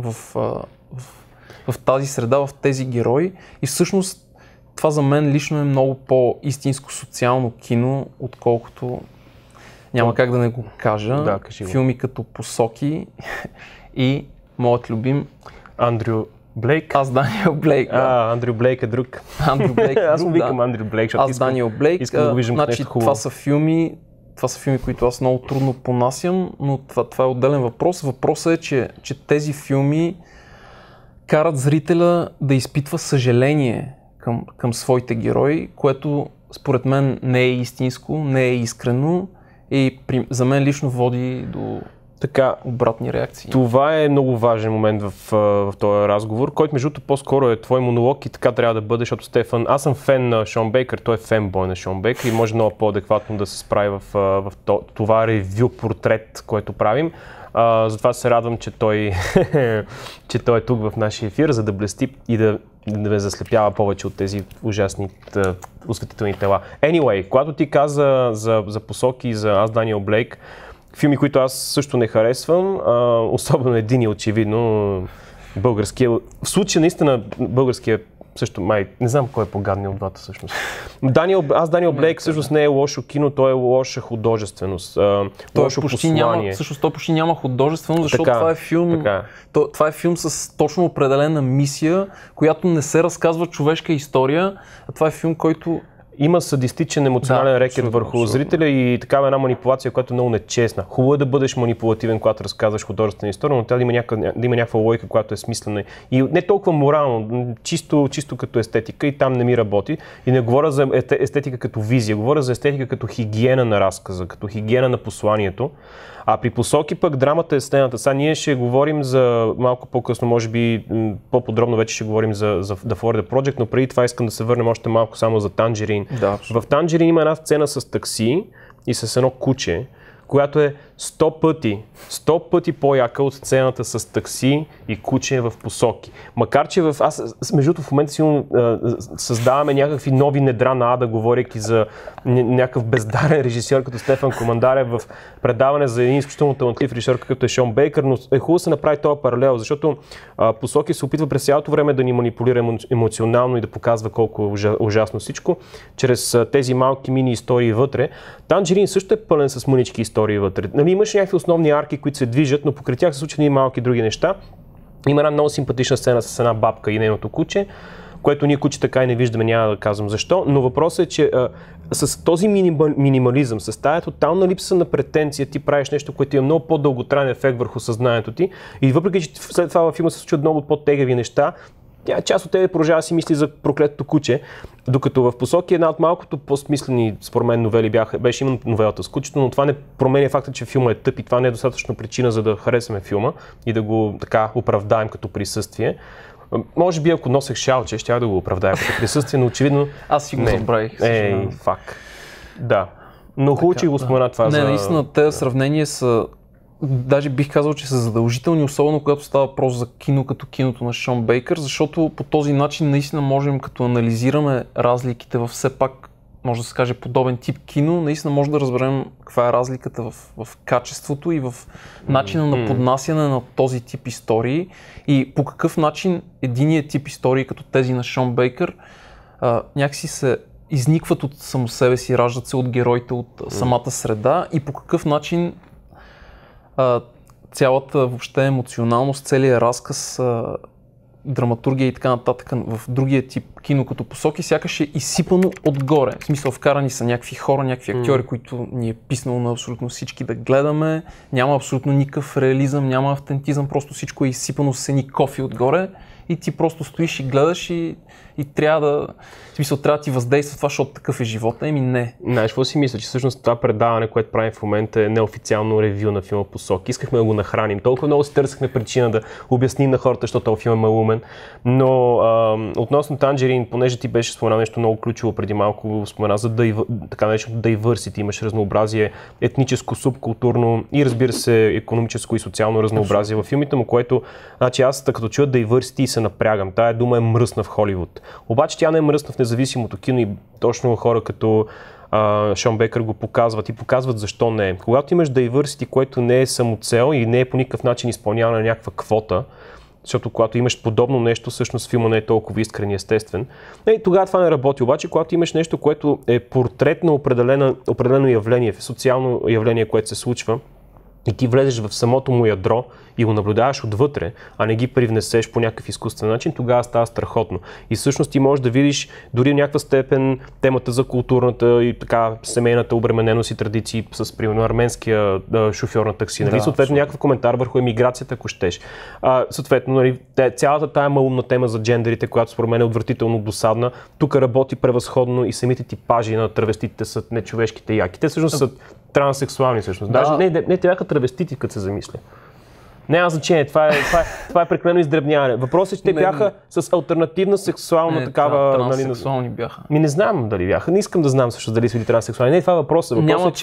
в тази среда, в тези герои и всъщност това за мен лично е много по-истинско социално кино, отколкото няма как да не го кажа. Филми като Посоки и моят любим Андрю Блейк. Аз Даниел Блейк. Андрю Блейк е друг. Аз му викам Андрю Блейк, защото Даниел Блейк. Искам да го виждам нещо хубаво. Това са филми, които аз много трудно понасям, но това е отделен въпрос. Въпросът е, че тези филми карат зрителя да изпитва съжаление към своите герои, което според мен не е истинско, не е искрено и за мен лично води до обратни реакции. Това е много важен момент в този разговор, който между другото по-скоро е твой монолог и така трябва да бъде, защото Стефан, аз съм фен на Шон Бейкър, той е фенбой на Шон Бейкър и може много по-адекватно да се справи в това ревю портрет, който правим. Затова се радвам, че той е тук в нашия ефир, за да блести и да ме заслепява повече от тези ужасни осветителни тела. Anyway, когато ти каза за Посоки и за Аз Даниел Блейк, филми, които аз също не харесвам, особено един е очевидно българския. В случая наистина българския също май, не знам кой е по-гадният от двата всъщност. Даниел Блейк всъщност не е лошо кино, той е лоша художественост. Лошо послание. Всъщност той почти няма художественост, защото това е филм. Това е филм с точно определена мисия, която не се разказва човешка история, а това е филм, който има садистичен емоционален рекет върху зрителя и такава една манипулация, която е много нечестна. Хубаво е да бъдеш манипулативен, когато разказваш художествена история, но тя да има някаква логика, която е смислена и не толкова морално, чисто като естетика и там не ми работи. И не говоря за естетика като визия, говоря за естетика като хигиена на разказа, като хигиена на посланието. А при Посоки пък драмата е следната. Сега ние ще говорим за малко по-късно, може би по-подробно вече ще говорим за The Florida Project, но преди това искам да се върнем още малко само за Танжерин. Да, в Танжерин има една сцена с такси и с едно куче, която е 100 пъти по-яка от сцената с такси и куче в Посоки. Макар че между в момента си създаваме някакви нови недра на ада, говорейки за някакъв бездарен режисьор като Стефан Командарев в предаване за един изключително талантлив режисьор, като е Шон Бейкър, но е хубаво да се направи този паралел, защото Посоки се опитва през цялото време да ни манипулира емоционално и да показва колко е ужасно всичко, чрез тези малки мини истории вътре. Танжерин също е пълен с мънички истории вътре. Нали, имаш някакви основни арки, които се движат, но покрай тях се случват и малки други неща. Има една много симпатична сцена с една бабка и нейното куче, което ние куче така и не виждаме, няма да казвам защо, но въпросът е, че с този минимализъм, с тая тотална липса на претенция, ти правиш нещо, което има много по-дълготраен ефект върху съзнанието ти и въпреки, че след това във филма се случват много по-тегави неща, част от тебе продължава да си мисли за проклетото куче, докато в Посоки една от малкото по-смислени, според мен, новели беше именно новелата с кучето, но това не променя факта, че филма е тъп и това не е достатъчно причина за да харесаме филма и да го така оправдаем като присъствие. Може би ако носех шалче, щях да го оправдая като присъствие, но очевидно... Аз си го забравих. Фак. Да. Но хубаво, че го спомена това за... Не, наистина, тези сравнения са... Даже бих казал, че са задължителни, особено когато става въпрос за кино като киното на Шон Бейкър, защото по този начин наистина можем, като анализираме разликите в все пак, може да се каже, подобен тип кино, наистина може да разберем каква е разликата в качеството и в начина на поднасяне на този тип истории и по какъв начин единият тип истории, като тези на Шон Бейкър, някакси се изникват от само себе си, раждат се от героите, от самата среда и по какъв начин цялата въобще емоционалност, целият разказ, драматургия и така нататък в другия тип кино като Посоки, сякаш е изсипано отгоре. В смисъл, вкарани са някакви хора, някакви актьори, които ни е писнало на абсолютно всички да гледаме. Няма абсолютно никакъв реализъм, няма автентизъм, просто всичко е изсипано с едни кофи отгоре и ти просто стоиш и гледаш и трябва да... В смисъл, трябва да ти въздейства това, защото такъв е живота. Не. Знаеш, какво си мисля, че всъщност това предаване, което правим в момента е неофициално ревю на филма Посоки. Искахме да го нахраним. Толкова много си търсихме причина да обясним на хората, защото този филм е малумен. Но относно Танжерин, понеже ти беше споменал нещо много ключово преди малко, спомена за така нареченото diversity, имаш разнообразие, етническо, субкултурно и разбира се економическо и социално разнообразие във филмите му, което, значи аз като чуя diversity се напрягам. Тая дума е мръсна в Холивуд. Обаче тя не е мръсна в независимото кино и точно хора като Шон Бейкър го показват и показват защо не е. Когато имаш diversity, което не е самоцел и не е по никакъв начин изпълняване на някаква квота, защото когато имаш подобно нещо, всъщност филма не е толкова искрен и естествен. И тогава това не работи. Обаче, когато имаш нещо, което е портрет на определено явление, социално явление, което се случва, и ти влезеш в самото му ядро и го наблюдаваш отвътре, а не ги привнесеш по някакъв изкуствен начин, тогава става страхотно. И всъщност ти можеш да видиш дори в някаква степен темата за културната и така семейната обремененост и традиции с примерно арменския шофьор на такси. Нали? Съответно някакъв коментар върху емиграцията, ако щеш. Съответно, нали, цялата тая малумна тема за джендерите, която според мен е отвратително досадна, тук работи превъзходно и самите типажи на травеститите са нечовешките яки. Те всъщност са транссексуални всъщност. Даже не те бяха травестити, като се замисля. Няма значение, това е прекалено издребняване. Въпросът е, че те бяха с алтернативна сексуална такава... Транссексуални бяха. Не знам дали бяха. Не искам да знам също дали са били транссексуални. Не, това е въпросът.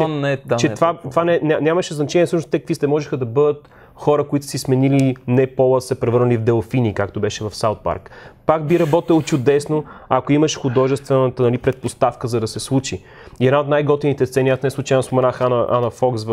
Това нямаше значение. Всъщност те какви сте можеха да бъдат хора, които си сменили не пола, се превърнали в делфини, както беше в Саут Парк. Пак би работило чудесно, ако имаш художествената предпоставка за да се случи. И една от най-готините сцени, аз не случайно споменах Ана Фокс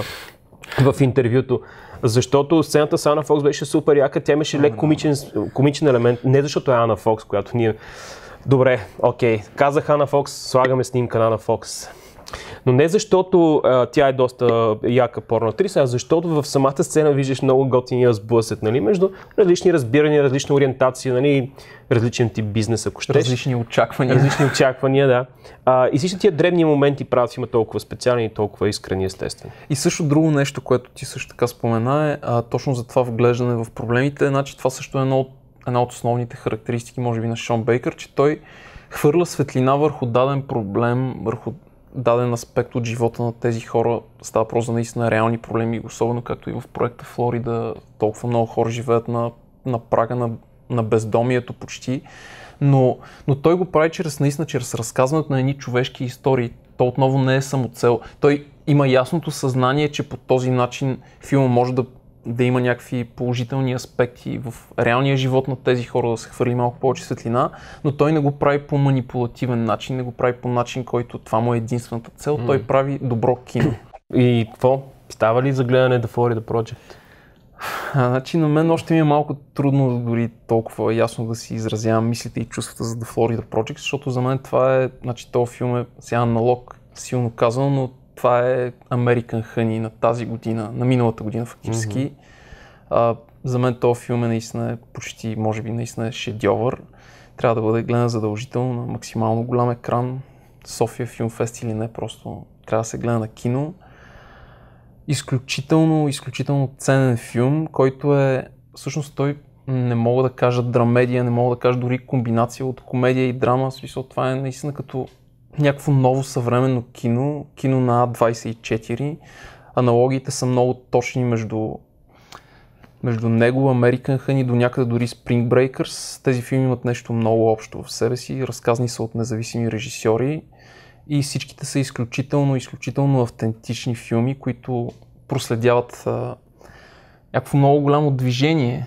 в интервюто, защото сцената с Ана Фокс беше супер яка, тя имаше лек комичен елемент, не защото е Ана Фокс, която ние... Добре, окей, казах Ана Фокс, слагаме снимка на Ана Фокс. Но не защото тя е доста яка порноактриса, а защото в самата сцена виждаш много готиния сблъсък, нали, между различни разбирания, различна ориентация, нали, различен тип бизнес, ако щеш. Различни очаквания. Различни очаквания, да. И всички тия дребни моменти правят филма толкова специален и толкова искрен и естествен. И също друго нещо, което ти също така спомена е точно за това вглеждане в проблемите. Значи това също е една от основните характеристики, може би, на Шон Бейкър, че той хвърля светлина върху даден проблем, върху даден аспект от живота на тези хора. Става просто за наистина реални проблеми, особено както и в проекта Флорида. Толкова много хора живеят на прага на бездомието почти. Но той го прави чрез разказването на едни човешки истории. То отново не е самоцел. Той има ясното съзнание, че по този начин филма може да има някакви положителни аспекти в реалния живот на тези хора, да се хвърли малко повече светлина, но той не го прави по манипулативен начин, не го прави по начин, който това му е единствената цел. Той прави добро кино. И какво? Става ли за гледане The Florida Project? Значи на мен още ми е малко трудно дори толкова ясно да си изразявам мислите и чувствата за The Florida Project, защото за мен това е, значи този филм е сега аналог, силно казано, но това е American Honey на тази година, на миналата година фактически. За мен този филм е наистина почти, може би наистина е шедьовър. Трябва да бъде гледан задължително на максимално голям екран. София Филмфест или не, просто трябва да се гледа на кино. Изключително ценен филм, който е, всъщност той не мога да кажа драмедия, не мога да кажа дори комбинация от комедия и драма. В смисъл, това е наистина като някакво ново съвременно кино на А24. Аналогиите са много точни между него, American Honey, до някъде дори Spring Breakers. Тези филми имат нещо много общо в себе си, разказани са от независими режисьори и всичките са изключително автентични филми, които проследяват някакво много голямо движение.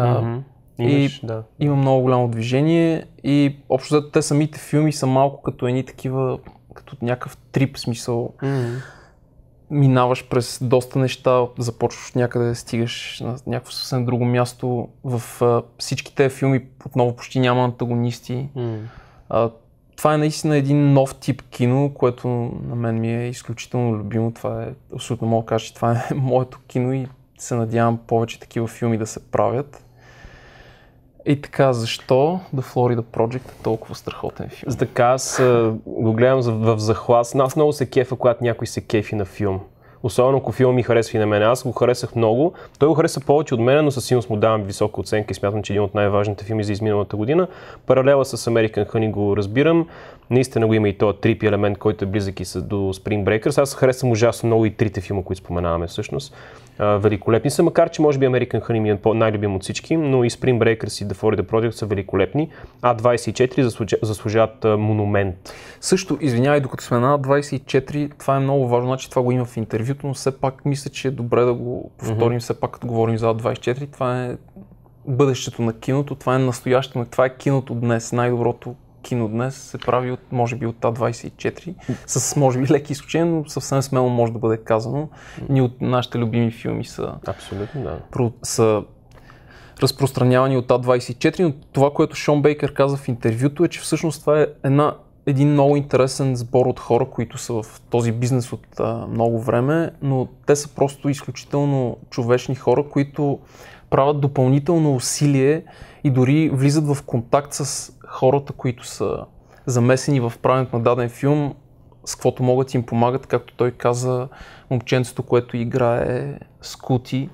Има много голямо движение и общо взето те самите филми са малко като едни такива, като някакъв трип смисъл. Минаваш през доста неща, започваш някъде, стигаш на някакво съвсем друго място. В всички тези филми отново почти няма антагонисти. Това е наистина един нов тип кино, което на мен ми е изключително любимо. Това е, абсолютно мога да кажа, че това е моето кино и се надявам повече такива филми да се правят. И така, защо The Florida Project е толкова страхотен филм? Така аз го гледам в захлас. Аз много се кефа, когато някой се кефи на филм. Особено ако филм ми харесва и на мен. Аз го харесах много. Той го хареса повече от мен, но със сигурност му давам висока оценка и смятам, че един от най-важните филми за изминалата година. Паралела с American Honey го разбирам. Наистина го има и този трип елемент, който е близък и до Spring Breakers. Аз харесвам ужасно много и трите филма, които споменаваме всъщност. Великолепни са, макар че може би American Honey ми е най-любим от всички, но и Spring Breakers и The Florida Project са великолепни. А24 заслужават монумент. Също, извинявай, докато сме на А24, това е много важно, значи това го има в интервюто, но все пак мисля, че е добре да го повторим, все пак като говорим за А24. Това е бъдещето на киното, това е настоящето, това е киното днес, най-доброто кино днес се прави може би от А24, с може би леки изключения, но съвсем смело може да бъде казано. Ние от нашите любими филми са, абсолютно, да. са разпространявани от А24, но това, което Шон Бейкър каза в интервюто е, че всъщност това е един много интересен сбор от хора, които са в този бизнес от много време, но те са просто изключително човечни хора, които правят допълнително усилие и дори влизат в контакт с хората, които са замесени в правенето на даден филм, с каквото могат им помагат, както той каза, момченцето, което играе Скути.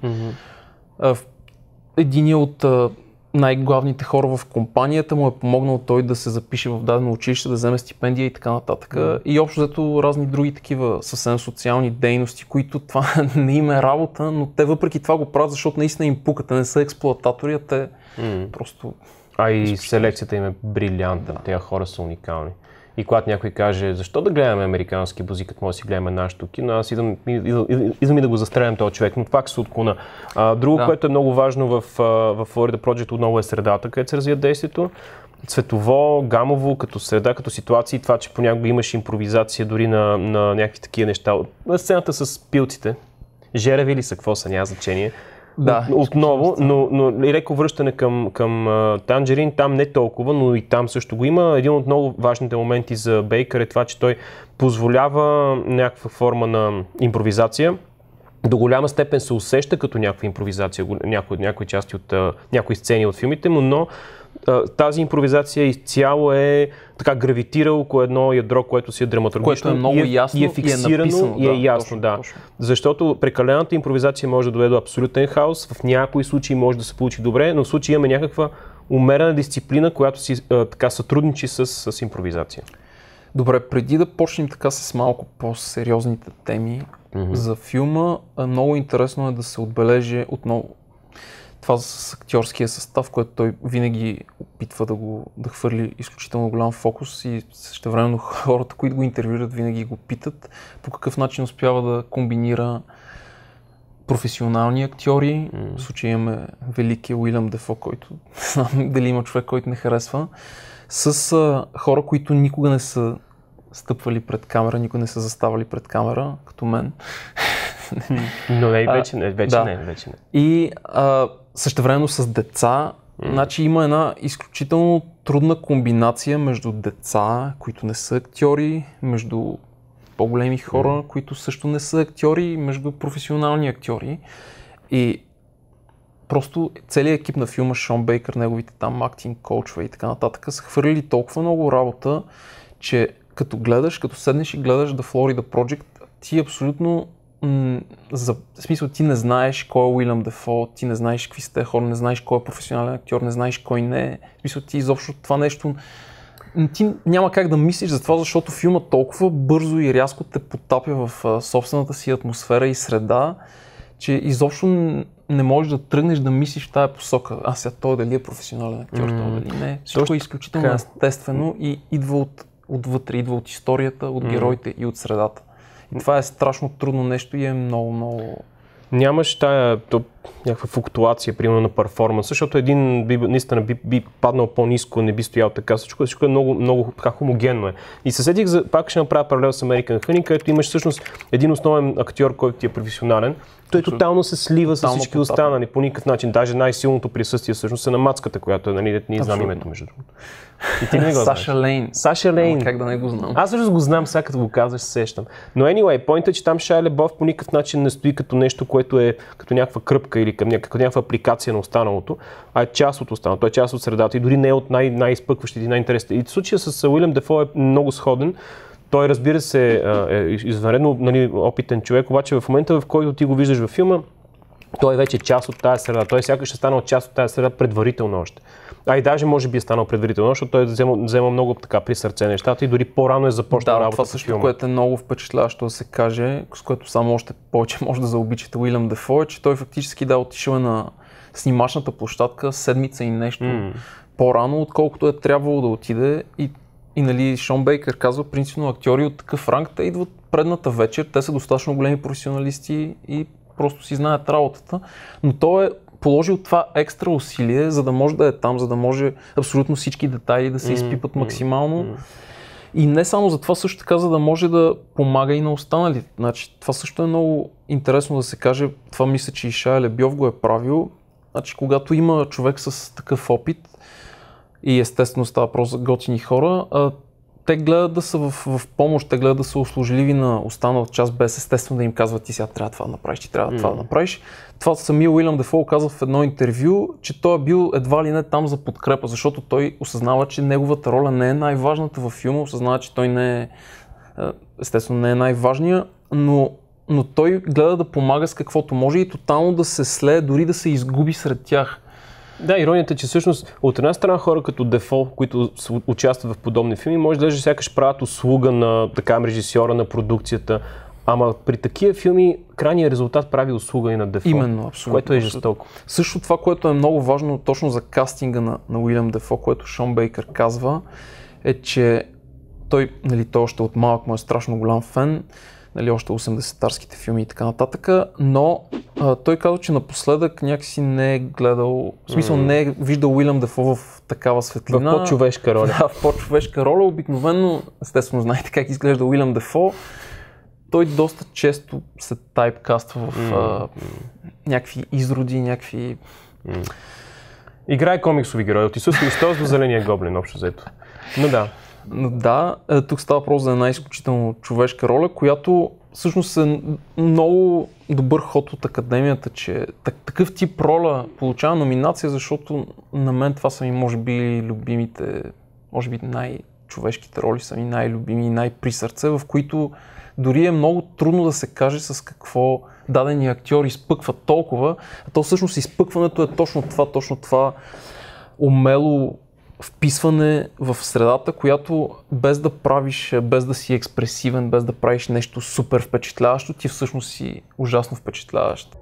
Единият от най-главните хора в компанията му е помогнал той да се запише в дадено училище, да вземе стипендия и така нататък. И общо взето разни други такива съвсем социални дейности, които това не им е работа, но те въпреки това го правят, защото наистина им пукат. Те не са експлоататори, а те просто... И селекцията им е брилянтна. Тези хора са уникални. И когато някой каже, защо да гледаме американски бузи, като може да си гледаме нашото кино, аз идвам и да го застрелям този човек, но пак се отклона. Друго, което е много важно в Florida Project, отново е средата, където се развива действието. Цветово, гамово, като среда, като ситуации, това, че понякога имаш импровизация дори на някакви такива неща. На сцената с пилците. Жереви ли са, какво са, няма значение. отново, но леко връщане към Танджерин, там не толкова, но и там също го има. Един от много важните моменти за Бейкър е това, че той позволява някаква форма на импровизация. До голяма степен се усеща като някаква импровизация, някои части от някои сцени от филмите му, но тази импровизация изцяло е така гравитира около едно ядро, което си е драматургично, което е много ясно и е фиксирано, написано, и е ясно. Точно. Защото прекалената импровизация може да доведе до абсолютен хаос, в някои случаи може да се получи добре, но в случай имаме някаква умерена дисциплина, която си така сътрудничи с импровизация. Добре, преди да почнем така с малко по-сериозните теми за филма, много интересно е да се отбележи отново това с актьорския състав, което той винаги опитва да хвърли изключително голям фокус и същевременно хората, които го интервюират, винаги го питат по какъв начин успява да комбинира професионални актьори. В случая имаме великия Уилям Дефо, който не знам дали има човек, който не харесва, с хора, които никога не са стъпвали пред камера, никога не са заставали пред камера, като мен. Но вече не. И същевременно с деца, значи има една изключително трудна комбинация между деца, които не са актьори, между по-големи хора, които също не са актьори, и между професионални актьори. И просто целият екип на филма, Шон Бейкър, неговите там актинг коучове и така нататък, са хвърлили толкова много работа, че като седнеш и гледаш The Florida Project, ти абсолютно в смисъл ти не знаеш кой е Уилям Дефо, ти не знаеш какви са те хора, не знаеш кой е професионален актьор, не знаеш кой не е. В смисъл ти изобщо това нещо, ти няма как да мислиш за това, защото филма толкова бързо и рязко те потапя в собствената си атмосфера и среда, че изобщо не можеш да тръгнеш да мислиш в тая посока. Сега той дали е професионален актьор, той дали не. Всичко е изключително естествено и идва отвътре, идва от историята, от героите и от средата. И това е страшно трудно нещо и е много... Нямаш някаква флуктуация, примерно на перформанс, защото един наистина би паднал по-ниско, не би стоял така. Всичко е много така хомогенно е. И се сетих, пак ще направя паралел с American Honey, където имаш всъщност един основен актьор, който ти е професионален. Той тотално се слива с всички останали по никакъв начин. Даже най-силното присъствие всъщност е на мацката, която не знам името между другото. И ти не го знаеш. Саша Лейн. Как да не го знам? Аз също го знам, сега като го казваш, се сещам. Но anyway, поинтът е, че там Шайа Лабъф по никакъв начин не стои като нещо, което е като някаква кръпка или като някаква апликация на останалото, а е част от останалото. Той е част от средата и дори не е от най-изпъкващите и най-интересните. И в случая с Уилям Дефо е много сходен. Той, разбира се, е извънредно опитен човек, обаче в момента, в който ти го виждаш във филма, той е вече част от тази среда. Той сякаш е станал част от тази среда предварително още. И даже може би е станал предварително, защото той взема много така при сърце нещата и дори по-рано е започнал работа. Това също, което е много впечатляващо да се каже, с което само още повече може да заобичате Уилям Дефо, е, че той фактически отишъл на снимачната площадка седмица и нещо по-рано, отколкото е трябвало да отиде и нали, Шон Бейкър казва, принципно актьори от такъв ранг, те идват предната вечер, те са достатъчно големи професионалисти и просто си знаят работата, но той е положил това екстра усилие, за да може да е там, за да може абсолютно всички детайли да се изпипат максимално. И не само за това, също така, за да може да помага и на останалите. Значи, това също е много интересно да се каже, това мисля, че и Шайа Лабъф го е правил. Значи, когато има човек с такъв опит и естествено става въпрос за готини хора, те гледат да са в помощ, те гледат да са услужливи на останалата част, без естествено да им казват ти сега трябва това да направиш, ти трябва това да направиш. Това самия Уилям Дефо казва в едно интервю, че той е бил едва ли не там за подкрепа, защото той осъзнава, че неговата роля не е най-важната във филма, осъзнава, че той не е, естествено не е най-важния, но той гледа да помага с каквото може и тотално да се слее, дори да се изгуби сред тях. Да, иронията е, че всъщност от една страна хора като Дефо, които участват в подобни филми, може да сякаш правят услуга на режисьора на продукцията, ама при такива филми крайният резултат прави услуга и на Дефо. Именно, абсолютно. Което е жестоко. Също това, което е много важно точно за кастинга на Уилям Дефо, което Шон Бейкър казва, е, че той още от малък му е страшно голям фен, още 80-тарските филми и така нататък, но той казва, че напоследък някакси не е гледал, в смисъл не е виждал Уилям Дефо в такава светлина. В по-човешка роля. Да, в по-човешка роля. Обикновено, естествено, знаете как изглежда Уилям Дефо. той доста често се тайпкаства в някакви изроди, някакви... Играе комиксови герои, от Исус Христос до Зеления гоблин, общо взето. Но да. Да, тук става въпрос за една изключително човешка роля, която всъщност е много добър ход от академията, че такъв тип роля получава номинация, защото на мен това са ми може би любимите, може би най-човешките роли са ми най-любими и най-при сърце, в които дори е много трудно да се каже с какво дадения актьор изпъква толкова, а то всъщност изпъкването е точно това умело вписване в средата, която без да правиш, без да си експресивен, без да правиш нещо супер впечатляващо, ти всъщност си ужасно впечатляващ.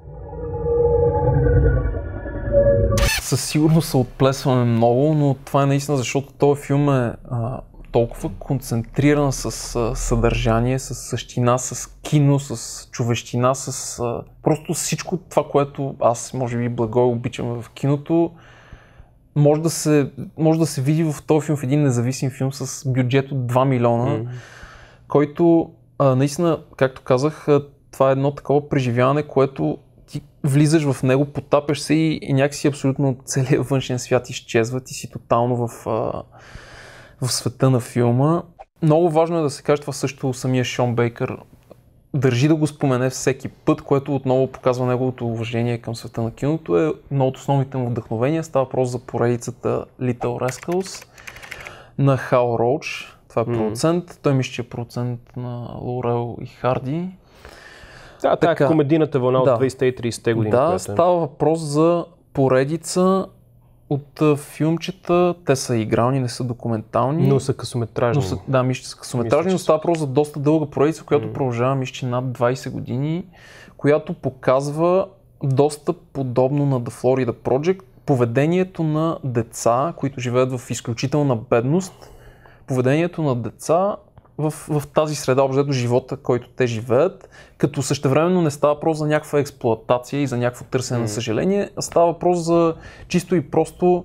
Със сигурност се отплесваме много, но това е наистина, защото този филм е толкова концентриран с съдържание, с същина, с кино, с човещина, с просто всичко това, което аз може би благо обичам в киното, може да се види в този филм, в един независим филм с бюджет от 2 милиона, който наистина, както казах, това е едно такова преживяване, което ти влизаш в него, потапяш се и някакси абсолютно целият външен свят изчезва, ти си тотално в света на филма. Много важно е да се каже това също самия Шон Бейкър. Държи да го спомене всеки път, което отново показва неговото уважение към света на киното. Е едно от основните му вдъхновения. Става въпрос за поредицата Little Rascals на Хал Роуч. Това е продуцент. Той мисля, че е продуцент на Лорел и Харди. Да, така комедийната вълна от 20-те и 30-те години. Да, става въпрос за поредица от филмчета. Те са игрални, не са документални. Но са късометражни. Да, мисля, че са късометражни, но става въпрос за доста дълга поредица, която продължава, мисля, че над 20 години, която показва доста подобно на The Florida Project поведението на деца, които живеят в изключителна бедност, поведението на деца в тази среда, общо живота, който те живеят, като същевременно не става въпрос за някаква експлоатация и за някакво търсене на съжаление, а става въпрос за чисто и просто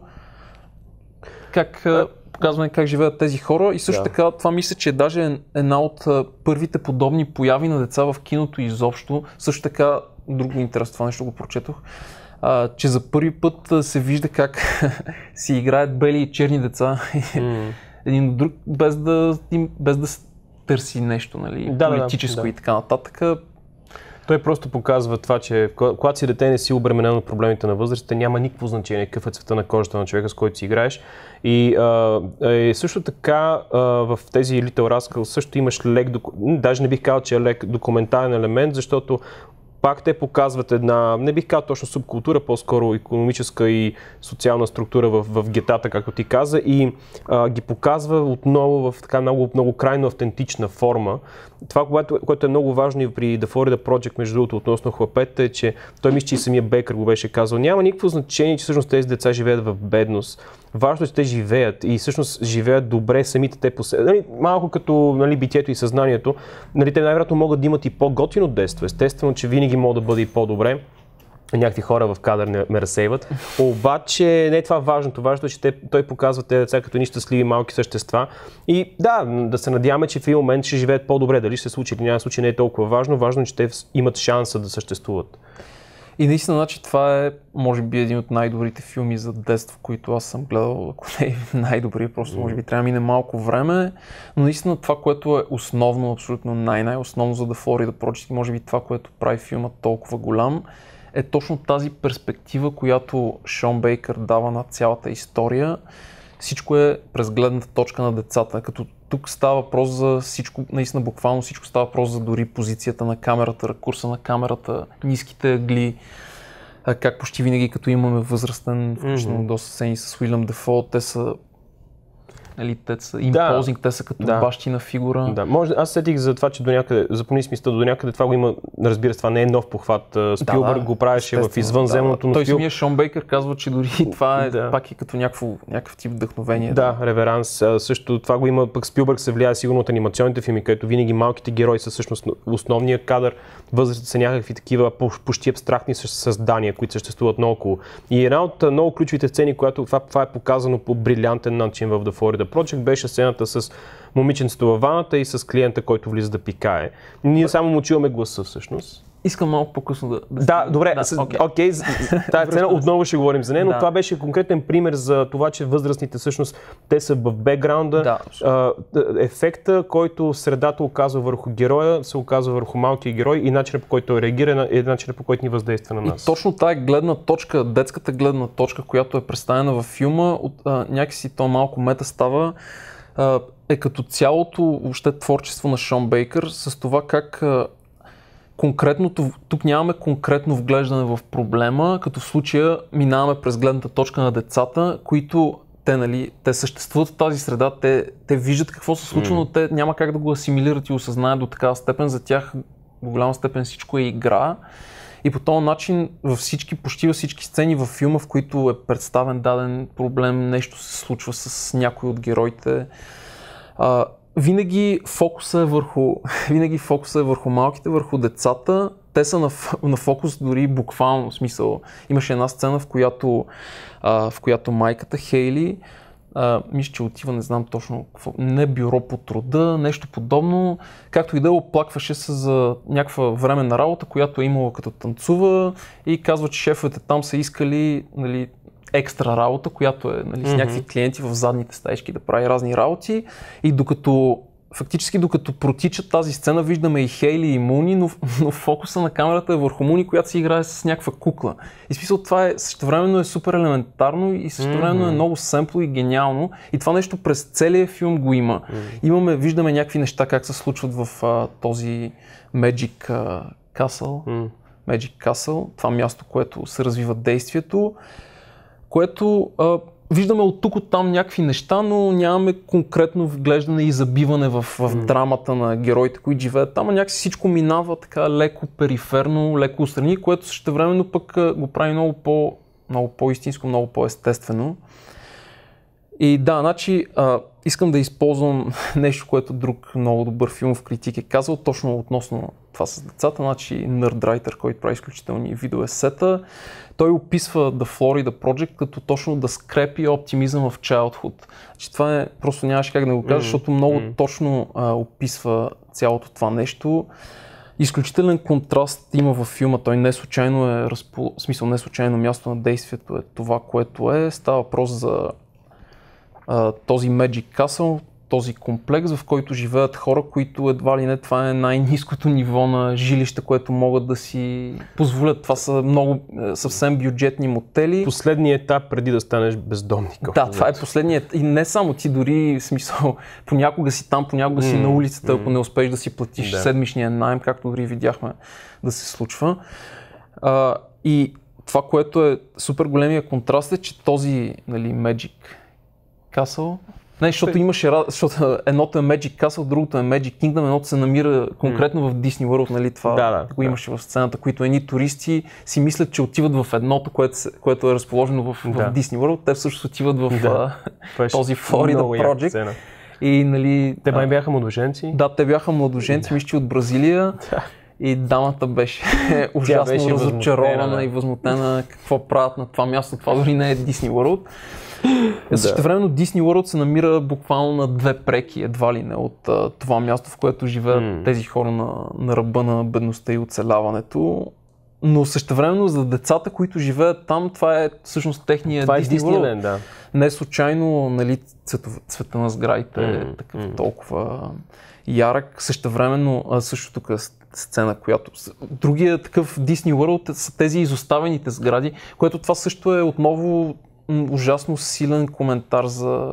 показване как живеят тези хора и също така това мисля, че е даже една от първите подобни появи на деца в киното изобщо. Също така, друго интересно, това нещо го прочетох, че за първи път се вижда как си играят бели и черни деца един от друг, без да търси нещо, нали, политическо и така нататък. Той просто показва това, че когато си дете не си обременен от проблемите на възрастта, няма никакво значение какъв е цвета на кожата на човека, с който си играеш. И също така в тези Little Rascals също имаш даже не бих казал, че е лек документален елемент, защото пак те показват една, не бих казал точно субкултура, по-скоро икономическа и социална структура в гетата, както ти каза, и ги показва отново в така много крайно автентична форма. Това, което е много важно и при The Florida Project, между другото, относно хлапетата, е, че той мисля, че и самия Бейкър го беше казал, няма никакво значение, че всъщност тези деца живеят в бедност. Важно е, че те живеят и всъщност живеят добре самите те по себе. Нали, малко като битието и съзнанието, нали, те най-вероятно могат да имат и по-готино детство. Естествено, че винаги може да бъде и по-добре. Някакви хора в кадър ме разсейват. Обаче не е това важното. Важното е, че той показва тези деца като щастливи малки същества. И да се надяваме, че в един момент ще живеят по-добре. Дали ще се случи или няма случай, не е толкова важно. Важно е, че те имат шанса да съществуват. И наистина, значи, това е, може би, един от най-добрите филми за детство, които аз съм гледал, ако не е най-добри, просто може би трябва да мине малко време, но наистина това, което е основно, абсолютно най-основно за The Florida Project, може би това, което прави филма толкова голям, е точно тази перспектива, която Шон Бейкър дава на цялата история. Всичко е през гледната точка на децата, като тук става въпрос за всичко, наистина буквално всичко става въпрос за дори позицията на камерата, ракурса на камерата, ниските ъгли, как почти винаги като имаме възрастен, включително доста сцени с Уилям Дефо, те са импозинг, те са като бащина фигура. Да, аз сетих за това, че до някъде, запомни смисъл, до някъде това го има, разбира се, това не е нов похват. Спилбърг го правеше в извънземното. Той самия Шон Бейкър казва, че дори това е пак и като някакъв тип вдъхновение. Да, реверанс. Също това го има, пък Спилбърг се влияе сигурно от анимационните филми, където винаги малките герои са всъщност основния кадър, възрастните са някакви такива почти абстрактни създания, които съществуват наоколо. И една от много ключовите сцени, която това е показано по брилянтен начин в The Florida Project, беше сцената с момиченцето във ваната и с клиента, който влиза да пикае. Ние само му чуваме гласа всъщност. Искам малко по-късно да... Да, добре, окей, тази сцена отново ще говорим за нея, но това беше конкретен пример за това, че възрастните всъщност, те са в бекграунда. Ефекта, който средата оказва върху героя, се оказва върху малкия герой и начинът, по който той реагира е начинът, по който ни въздейства на нас. И точно тая гледна точка, детската гледна точка, която е представена във филма, някакси то малко мета става, е като цялото въобще творчество на Шон Бейкър с това как конкретното, тук нямаме конкретно вглеждане в проблема, като в случая минаваме през гледната точка на децата, които те съществуват в тази среда, те виждат какво се случва, но те няма как да го асимилират и осъзнаят до такава степен. За тях до голяма степен всичко е игра. И по този начин почти във всички сцени във филма, в които е представен даден проблем, нещо се случва с някой от героите, винаги фокуса е върху малките, върху децата. Те са на фокус дори буквално, в смисъл. Имаше една сцена, в която майката Хейли, мисля, че отива, не знам точно какво, не бюро по труда, нещо подобно, както и да оплакваше се за някаква временна работа, която е имала като танцува и казва, че шефовете там са искали, нали, екстра работа, която е, нали, с някакви клиенти в задните стаички да прави разни работи, и докато протича тази сцена, виждаме и Хейли и Муни, но фокуса на камерата е върху Муни, която си играе с някаква кукла. И смисъл, това същевременно е супер елементарно и същевременно е много семпло и гениално, и това нещо през целия филм го има. Виждаме някакви неща как се случват в този Magic Castle, това място, което се развива действието, което виждаме от тук от там някакви неща, но нямаме конкретно вглеждане и забиване в драмата на героите, които живеят там, а някакси всичко минава така леко периферно, леко устрани, което същевременно пък го прави много по-истинско, много по-естествено. И да, значи искам да използвам нещо, което друг много добър филмов критик е казал, точно относно това с децата, значи Nerdwriter, който прави изключителни видеоесета. Той описва The Florida Project като точно The Scrappy Optimism of Childhood. Значи това е, просто нямаше как да го кажа, защото много точно описва цялото това нещо. Изключителен контраст има във филма, той не случайно не случайно място на действието е това, което е. Става въпрос за този Magic Castle, този комплекс, в който живеят хора, които едва ли не това е най-ниското ниво на жилище, което могат да си позволят. Това са много съвсем бюджетни мотели. Последният етап преди да станеш бездомник. Да, това е последният. И не само ти, дори смисъл, понякога си там, понякога си на улицата, ако не успееш да си платиш седмичния наем, както дори видяхме да се случва. И това, което е супер големия контраст е, че този, нали, Magic Castle. Не, защото едното е Magic Castle, другото е Magic Kingdom, едното се намира конкретно в Disney World, нали, това го имаше в сцената, които едни туристи си мислят, че отиват в едното, което е разположено в Disney World, те всъщност отиват в този Florida Project. И, нали, те май бяха младоженци? Да, те бяха младоженци, мисля, от Бразилия. И дамата беше ужасно разочарована и възмутена какво правят на това място. Това дори не е Disney World. Същевременно Disney World се намира буквално на 2 преки, едва ли не, от това място, в което живеят тези хора на ръба на бедността и оцеляването. Но същевременно за децата, които живеят там, това е всъщност техния Disney World. Да. Не случайно, нали, цвета на сградите е такъв толкова ярък. Същевременно, също тук сцена, която... Другия такъв Disney World са тези изоставените сгради, което това също е отново ужасно силен коментар за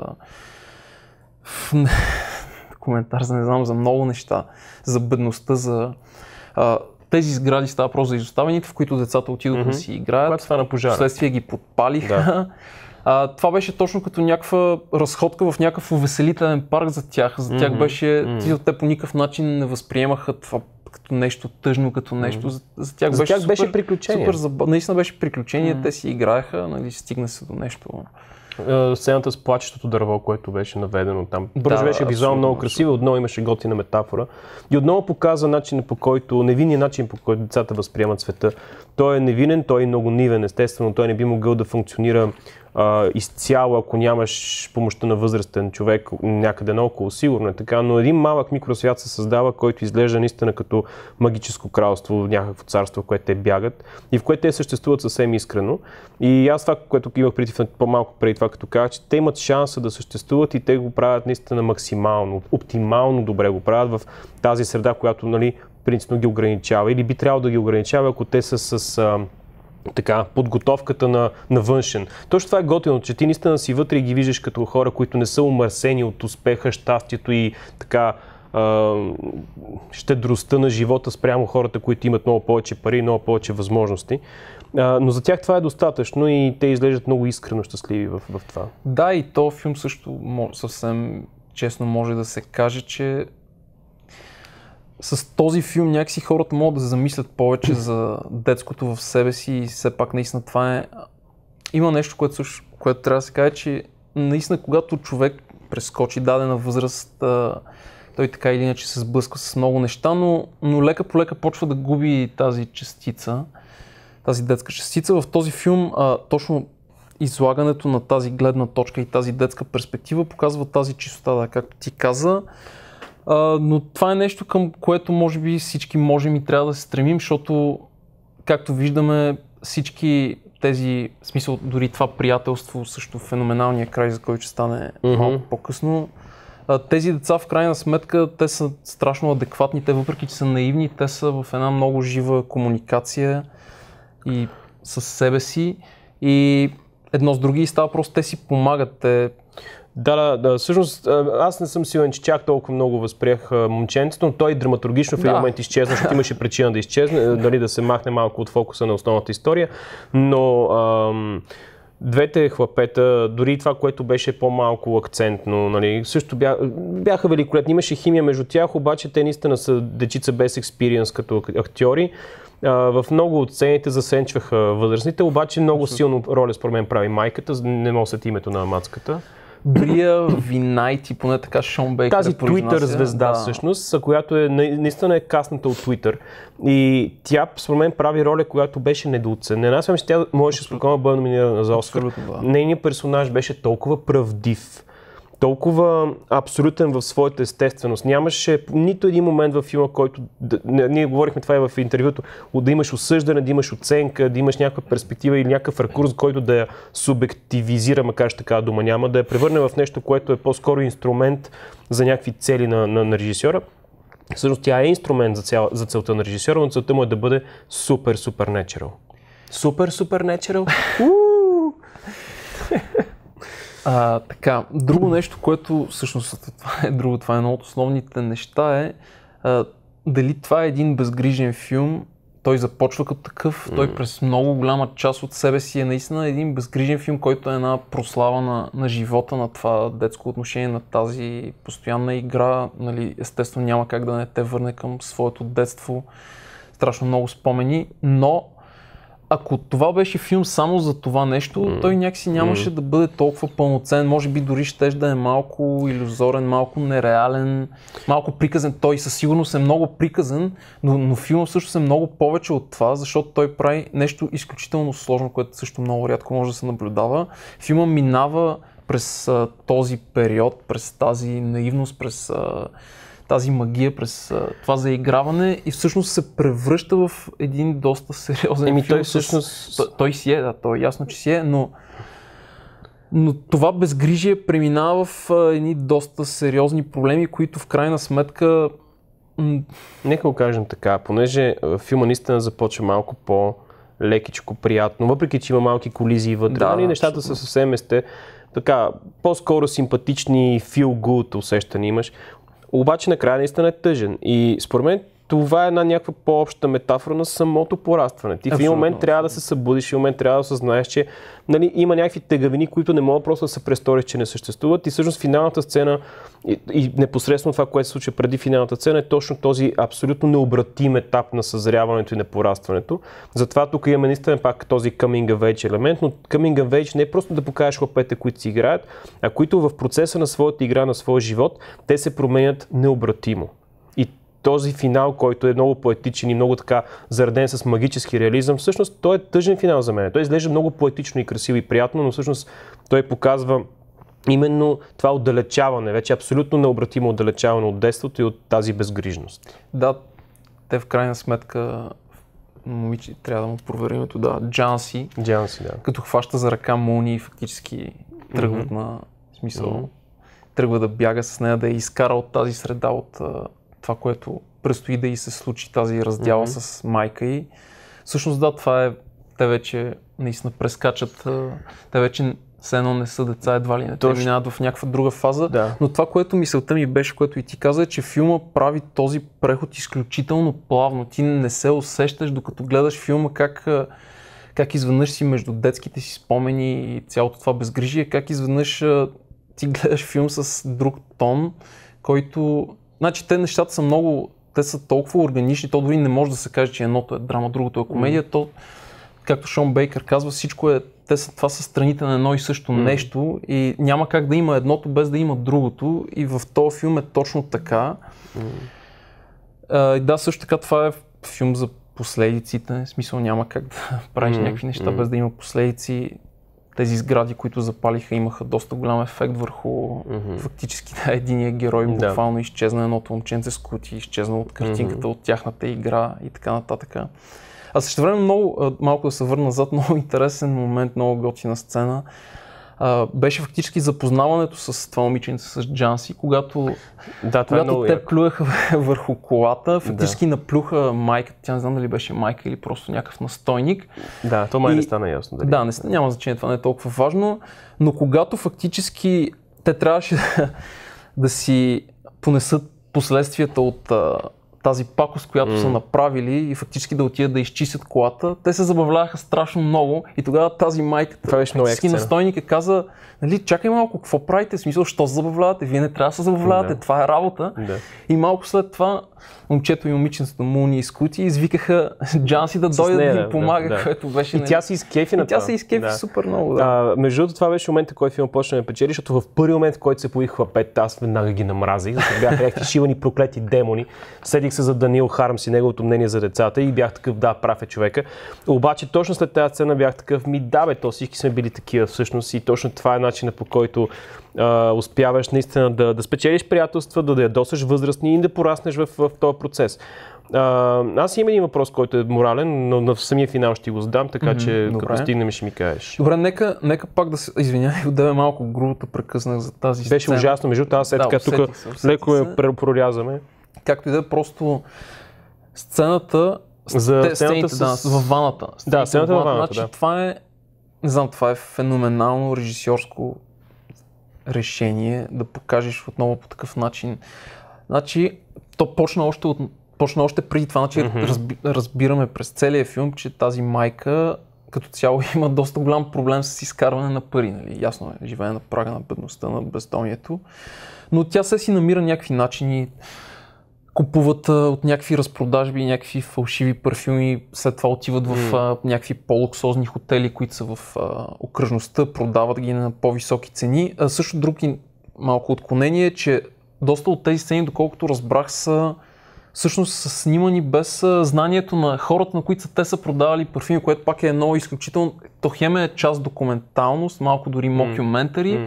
не знам, за много неща, за бедността, за тези сгради става просто за изоставените, в които децата отидоха да си играят. Когато стана пожар. Вследствие ги подпалиха. Да. Това беше точно като някаква разходка в някакъв увеселителен парк за тях. За тях беше, те по никакъв начин не възприемаха това като нещо тъжно, като нещо. За тях беше приключение. Наистина беше приключение, те си играеха, нали, стигна се до нещо. Сцената с плачещото дърво, което беше наведено там. Бързо беше визуално много красиво, отново имаше готина метафора. И отново показва невинния начин, по който децата възприемат света. Той е невинен, той е много нивен, естествено, той не би могъл да функционира изцяло, ако нямаш помощта на възрастен човек някъде наоколо, сигурно е така, но един малък микросвят се създава, който изглежда наистина като магическо кралство, някакво царство, в което те бягат и в което те съществуват съвсем искрено. И аз това, което имах по-малко преди това, като казах, че те имат шанса да съществуват и те го правят наистина максимално, оптимално добре го правят в тази среда, която, нали, принципно ги ограничава или би трябвало да ги ограничава, ако те са с така, подготовката на външен. Точно това е готино, че ти наистина си вътре и ги виждаш като хора, които не са умърсени от успеха, щастието и така щедростта на живота спрямо хората, които имат много повече пари и много повече възможности. Но за тях това е достатъчно и те изглеждат много искрено щастливи в това. Да, и то филм също съвсем честно може да се каже, че с този филм някакси хората могат да се замислят повече за детското в себе си и все пак наистина това е... Има нещо, което трябва да се каже, че наистина когато човек прескочи дадена възраст, той така или иначе се сблъсква с много неща, но лека по лека почва да губи тази частица, тази детска частица. В този филм точно излагането на тази гледна точка и тази детска перспектива показва тази чистота, да, както ти каза. Но това е нещо, към което може би всички можем и трябва да се стремим, защото, както виждаме, всички тези, в смисъл дори това приятелство, също феноменалния край, за който ще стане малко по-късно, тези деца в крайна сметка, те са страшно адекватни, те въпреки че са наивни, те са в една много жива комуникация и със себе си и едно с други и става просто, те си помагат. Да, всъщност аз не съм сигурен, че чак толкова много възприех момченцето, но той драматургично в един момент изчезна, защото имаше причина да изчезне, дали да се махне малко от фокуса на основната история, но двете хлапета, дори това, което беше по-малко акцентно, нали, също бяха великолепни, имаше химия между тях, обаче те наистина са дечица без експириенс като актьори. В много от сцените засенчваха възрастните, обаче много силно роля според мен прави майката, не мога след името на мацката. Брия Винайти, поне така Шон Бейкър. Тази Twitter звезда всъщност, която наистина е касната от Twitter. И тя според мен прави роля, която беше недооценена. Аз мисля, че тя можеше спокойно да бъде номинирана за Оскар. Нейният персонаж беше толкова правдив, толкова абсолютен в своята естественост. Нямаше нито един момент във филма, който... Ние говорихме това и в интервюто, да имаш осъждане, да имаш оценка, да имаш някаква перспектива или някакъв ракурс, който да я субективизира, макар че такава дума няма, да я превърне в нещо, което е по-скоро инструмент за някакви цели на режисьора. Всъщност тя е инструмент за целта на режисьора, но целта му е да бъде супер natural. Супер natural? Така, друго нещо, което всъщност това е едно от основните неща е дали това е един безгрижен филм, той започва като такъв, той през много голяма част от себе си е наистина един безгрижен филм, който е една прослава на живота, на това детско отношение, на тази постоянна игра, нали, естествено няма как да не те върне към своето детство, страшно много спомени, но ако това беше филм само за това нещо, той някакси нямаше да бъде толкова пълноценен, може би дори щеш да е малко илюзорен, малко нереален, малко приказен. Той със сигурност е много приказен, но филмът също е много повече от това, защото той прави нещо изключително сложно, което също много рядко може да се наблюдава. Филмът минава през този период, през тази наивност, през тази магия, през това заиграване и всъщност се превръща в един доста сериозен филм. Той всъщност... Той си е, да, то е ясно, че си е, но това безгрижие преминава в едни доста сериозни проблеми, които в крайна сметка... Нека го кажем така, понеже филма наистина започва малко по-лекичко, приятно, въпреки че има малки колизии вътре, нещата са съвсем така, по-скоро симпатични, feel good усещания имаш. Обаче накрая наистина е тъжен и според мен това е една някаква по-обща метафора на самото порастване. Ти в един момент трябва да се събудиш, в един момент трябва да осъзнаеш, че нали, има някакви тегавини, които не могат просто да се престориш, че не съществуват и всъщност финалната сцена и непосредствено това, което се случва преди финалната сцена е точно този абсолютно необратим етап на съзряването и на порастването. Затова тук имаме наистина пак този coming of age елемент, но coming of age не е просто да покажеш хлапете, които си играят, а които в процеса на своята игра, на своя живот, те се променят необратимо. този финал, който е много поетичен и много така зареден с магически реализъм, всъщност той е тъжен финал за мен. Той изглежда много поетично и красиво и приятно, но всъщност той показва именно това отдалечаване, вече абсолютно необратимо отдалечаване от детството и от тази безгрижност. Да, те в крайна сметка, момиче, трябва да му проверим името, да, Джанси, да. Като хваща за ръка Муни, фактически тръгват на смисъл, тръгва да бяга с нея, да я изкара от тази среда, от това, което предстои да й се случи, тази раздяла с майка й. Всъщност да, това е, те вече наистина прескачат, те вече все едно не са деца, едва ли не, те минават в някаква друга фаза, но това, което мисълта ми беше, което и ти каза, е, че филма прави този преход изключително плавно. Ти не се усещаш, докато гледаш филма, как изведнъж си между детските си спомени и цялото това безгрижие, как изведнъж ти гледаш филм с друг тон, който... Значи те нещата са много, те са толкова органични, то дори не може да се каже, че едното е драма, другото е комедия, то, както Шон Бейкър казва, всичко е, това са страните на едно и също нещо и няма как да има едното без да има другото и в този филм е точно така. И да, също така това е филм за последиците, в смисъл няма как да правиш някакви неща без да има последици. Тези сгради, които запалиха, имаха доста голям ефект върху фактически единия герой, буквално изчезна едното момченце с кути, изчезна от картинката, от тяхната игра и така нататък. А същевременно малко да се върна назад, много интересен момент, много готина сцена. Беше фактически запознаването с това момиченце, с Джанси, когато те плюеха върху колата, фактически наплюха майката, тя не знам дали беше майка или просто някакъв настойник. Да, то май не стана ясно. Дали. Да, няма значение, това не е толкова важно, но когато фактически те трябваше да си понесат последствията от тази пакост, която са направили и фактически да отидат да изчистят колата, те се забавляваха страшно много и тогава тази майка, фактически настойника каза, нали, чакай малко, какво правите? В смисъл, що се забавлявате? Вие не трябва да се забавлявате, това е работа. И малко след това момчето и момиченцето Муни и Скути извикаха Джанси да дойде да им помага, което беше... И тя се изкефи на това. Тя се изкефи супер много, между другото, това беше момента, който филм почна да печели, защото в първи момент, в който се появиха пет, аз веднага ги намразих, защото бяха някакви шивани проклети демони. Седих се за Даниел Хармс и неговото мнение за децата и бях такъв, да, прав е човека. Обаче точно след тази сцена бях такъв, то всички сме били такива всъщност и точно това е начинът, по който успяваш наистина да спечелиш приятелства, да ядосаш възрастни и да пораснеш в този процес. Аз имам един въпрос, който е морален, но на самия финал ще го задам, така че като стигнем ще ми кажеш. Добре, нека пак да се извинявай, отдаве малко грубото прекъснах за тази сцена. Беше ужасно, между това, тук леко прорязваме. Както и да е, просто сцената във ваната. Да, сцената във ваната, значи, това е, не знам, това е феноменално режисьорско решение да покажеш отново по такъв начин. Значи, то почна още преди това, значи разбираме през целия филм, че тази майка като цяло има доста голям проблем с изкарване на пари. Нали? Ясно е, живее на прага на бедността, на бездомието, но тя се си намира някакви начини, купуват от някакви разпродажби, някакви фалшиви парфюми, след това отиват в някакви по-луксозни хотели, които са в окръжността, продават ги на по-високи цени. Също друг малко отклонение е, че доста от тези сцени, доколкото разбрах, всъщност са снимани без знанието на хората, на които те са продавали парфюми, което пак е едно изключително... То хем е част документалност, малко дори мокюментари,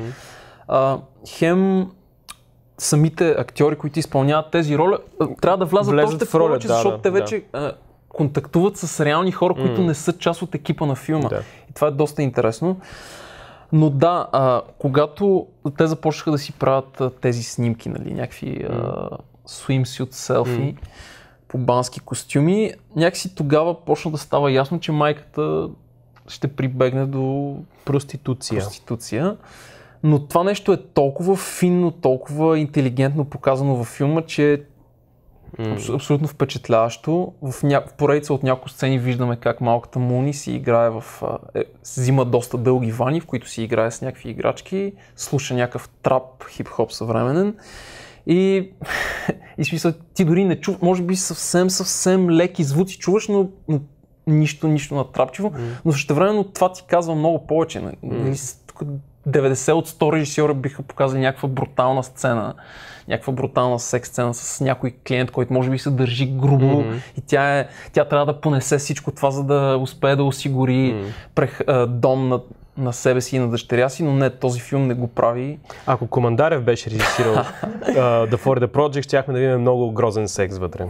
хем самите актьори, които изпълняват тези роли, трябва да влязат още в повече, защото те вече контактуват с реални хора, които не са част от екипа на филма. И това е доста интересно. Но да, когато те започнаха да си правят тези снимки, нали, някакви swimsuit селфи по бански костюми, някакси тогава почна да става ясно, че майката ще прибегне до проституция. Но това нещо е толкова финно, толкова интелигентно показано във филма, че е абсолютно впечатляващо. В поредица от няколко сцени виждаме как малката Муни си играе взима доста дълги вани, в които си играе с някакви играчки, слуша някакъв трап, хип-хоп съвременен. И смисъл, ти дори не чуваш, може би съвсем леки звуци чуваш, но нищо натрапчиво, но същевременно това ти казва много повече. 90 от 100 режисьора биха показали някаква брутална сцена, някаква брутална секс сцена с някой клиент, който може би се държи грубо и тя трябва да понесе всичко това, за да успее да осигури дом на себе си и на дъщеря си, но не, този филм не го прави. Ако Командарев беше режисирал The Florida Project, щяхме да видим много грозен секс вътре.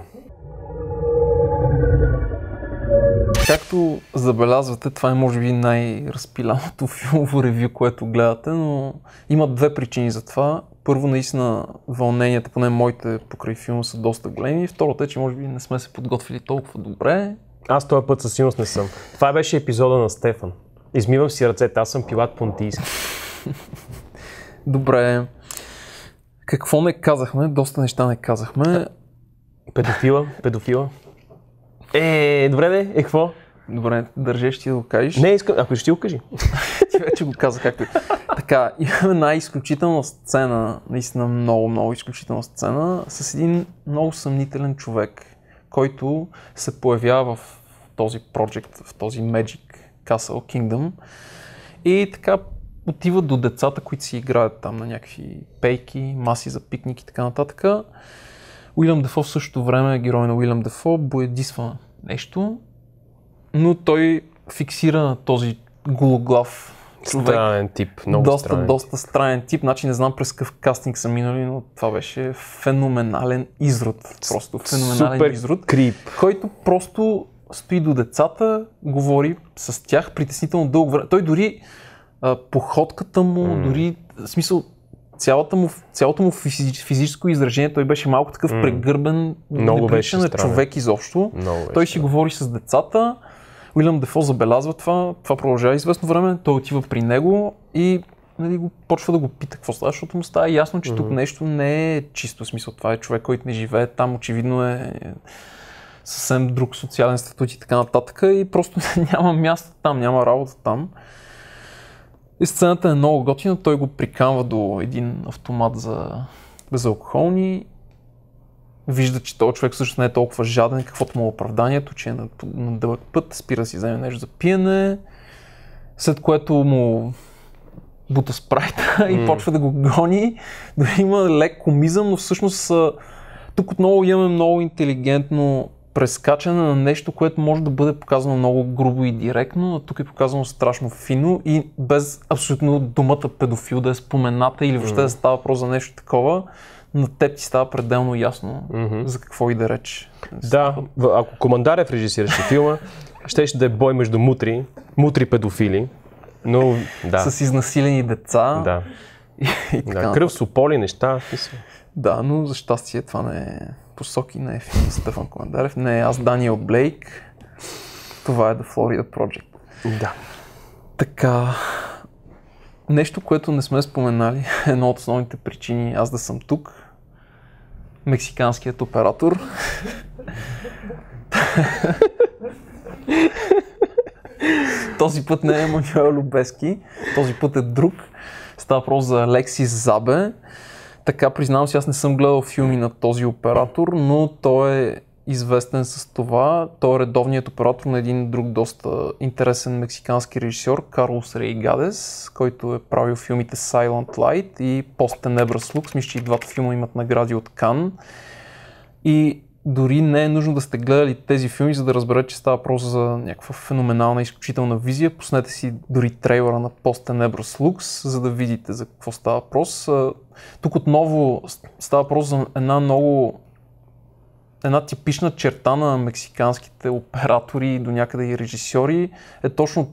Както забелязвате, това е може би най-разпиляното филмово ревю, което гледате, но има две причини за това. Първо, наистина вълненията, поне моите покрай филма, са доста големи. Второто е, че може би не сме се подготвили толкова добре. Аз този път със сигурност не съм. Това беше епизода на Стефан. Измивам си ръцете, аз съм Пилат Понтийски. Добре. Какво не казахме? Доста неща не казахме. Педофила. Добре де, какво? Добре, държеш ти да го кажеш. Не, искам, ако ще ти го кажи. Ти вече го каза както и. Така, имаме една изключителна сцена, наистина много изключителна сцена, с един много съмнителен човек, който се появява в този project, в този Magic Castle Kingdom и така отива до децата, които си играят там на някакви пейки, маси за пикник и така нататък. Уилям Дефо в същото време, герой на Уилям Дефо, боядисва нещо, но той фиксира на този гологлав човек. Странен тип, много странен. Доста странен тип, значи не знам през какъв кастинг са минали, но това беше феноменален изрод. Просто феноменален изрод, крип, който просто стои до децата, говори с тях притеснително дълго време. Той дори походката му, дори в смисъл цялото му физическо изражение, той беше малко такъв прегърбен, не прилича на човек изобщо. Той си говори с децата, Уилям Дефо забелязва това продължава известно време, той отива при него и почва да го пита какво става, защото му става ясно, че тук нещо не е чисто, в смисъл това е човек, който не живее там, очевидно е съвсем друг социален статут и така нататък и просто няма място там, няма работа там. И сцената е много готина, той го приканва до един автомат за безалкохолни. Вижда, че този човек всъщност не е толкова жаден, каквото му е оправданието, че е на дълъг път, спира да си вземе нещо за пиене, след което му бута спрайта и почва да го гони. Дори има лек комизъм, но всъщност тук отново имаме много интелигентно прескачане на нещо, което може да бъде показано много грубо и директно, а тук е показано страшно фино и без абсолютно думата педофил да е спомената или въобще да става въпрос за нещо такова, на теб ти става пределно ясно за какво и да реч. Да, ако Командарев режисираше филма, щеше да е бой между мутри педофили, но да. С изнасилени деца. Да. И така. Кръв, сополи, неща. Да, но за щастие това не е посоки, не е филм на Стефан Командарев, не е аз Даниел Блейк. Това е The Florida Project. Да. Така, нещо, което не сме споменали, едно от основните причини аз да съм тук, мексиканският оператор. Този път не е Мануел Любески, този път е друг. Става въпрос за Алексис Забе. Така, признавам си, аз не съм гледал филми на този оператор, но той е известен с това. Той е редовният оператор на един друг доста интересен мексикански режисьор, Карлос Рейгадес, който е правил филмите Silent Light и Post Tenebras Lux. Мисля, че и двата филма имат награди от Кан. И дори не е нужно да сте гледали тези филми, за да разберете, че става въпрос за някаква феноменална, изключителна визия. Пуснете си дори трейлера на Post Tenebras Lux, за да видите за какво става въпрос. Тук отново става въпрос за една типична черта на мексиканските оператори и до някъде и режисьори е точно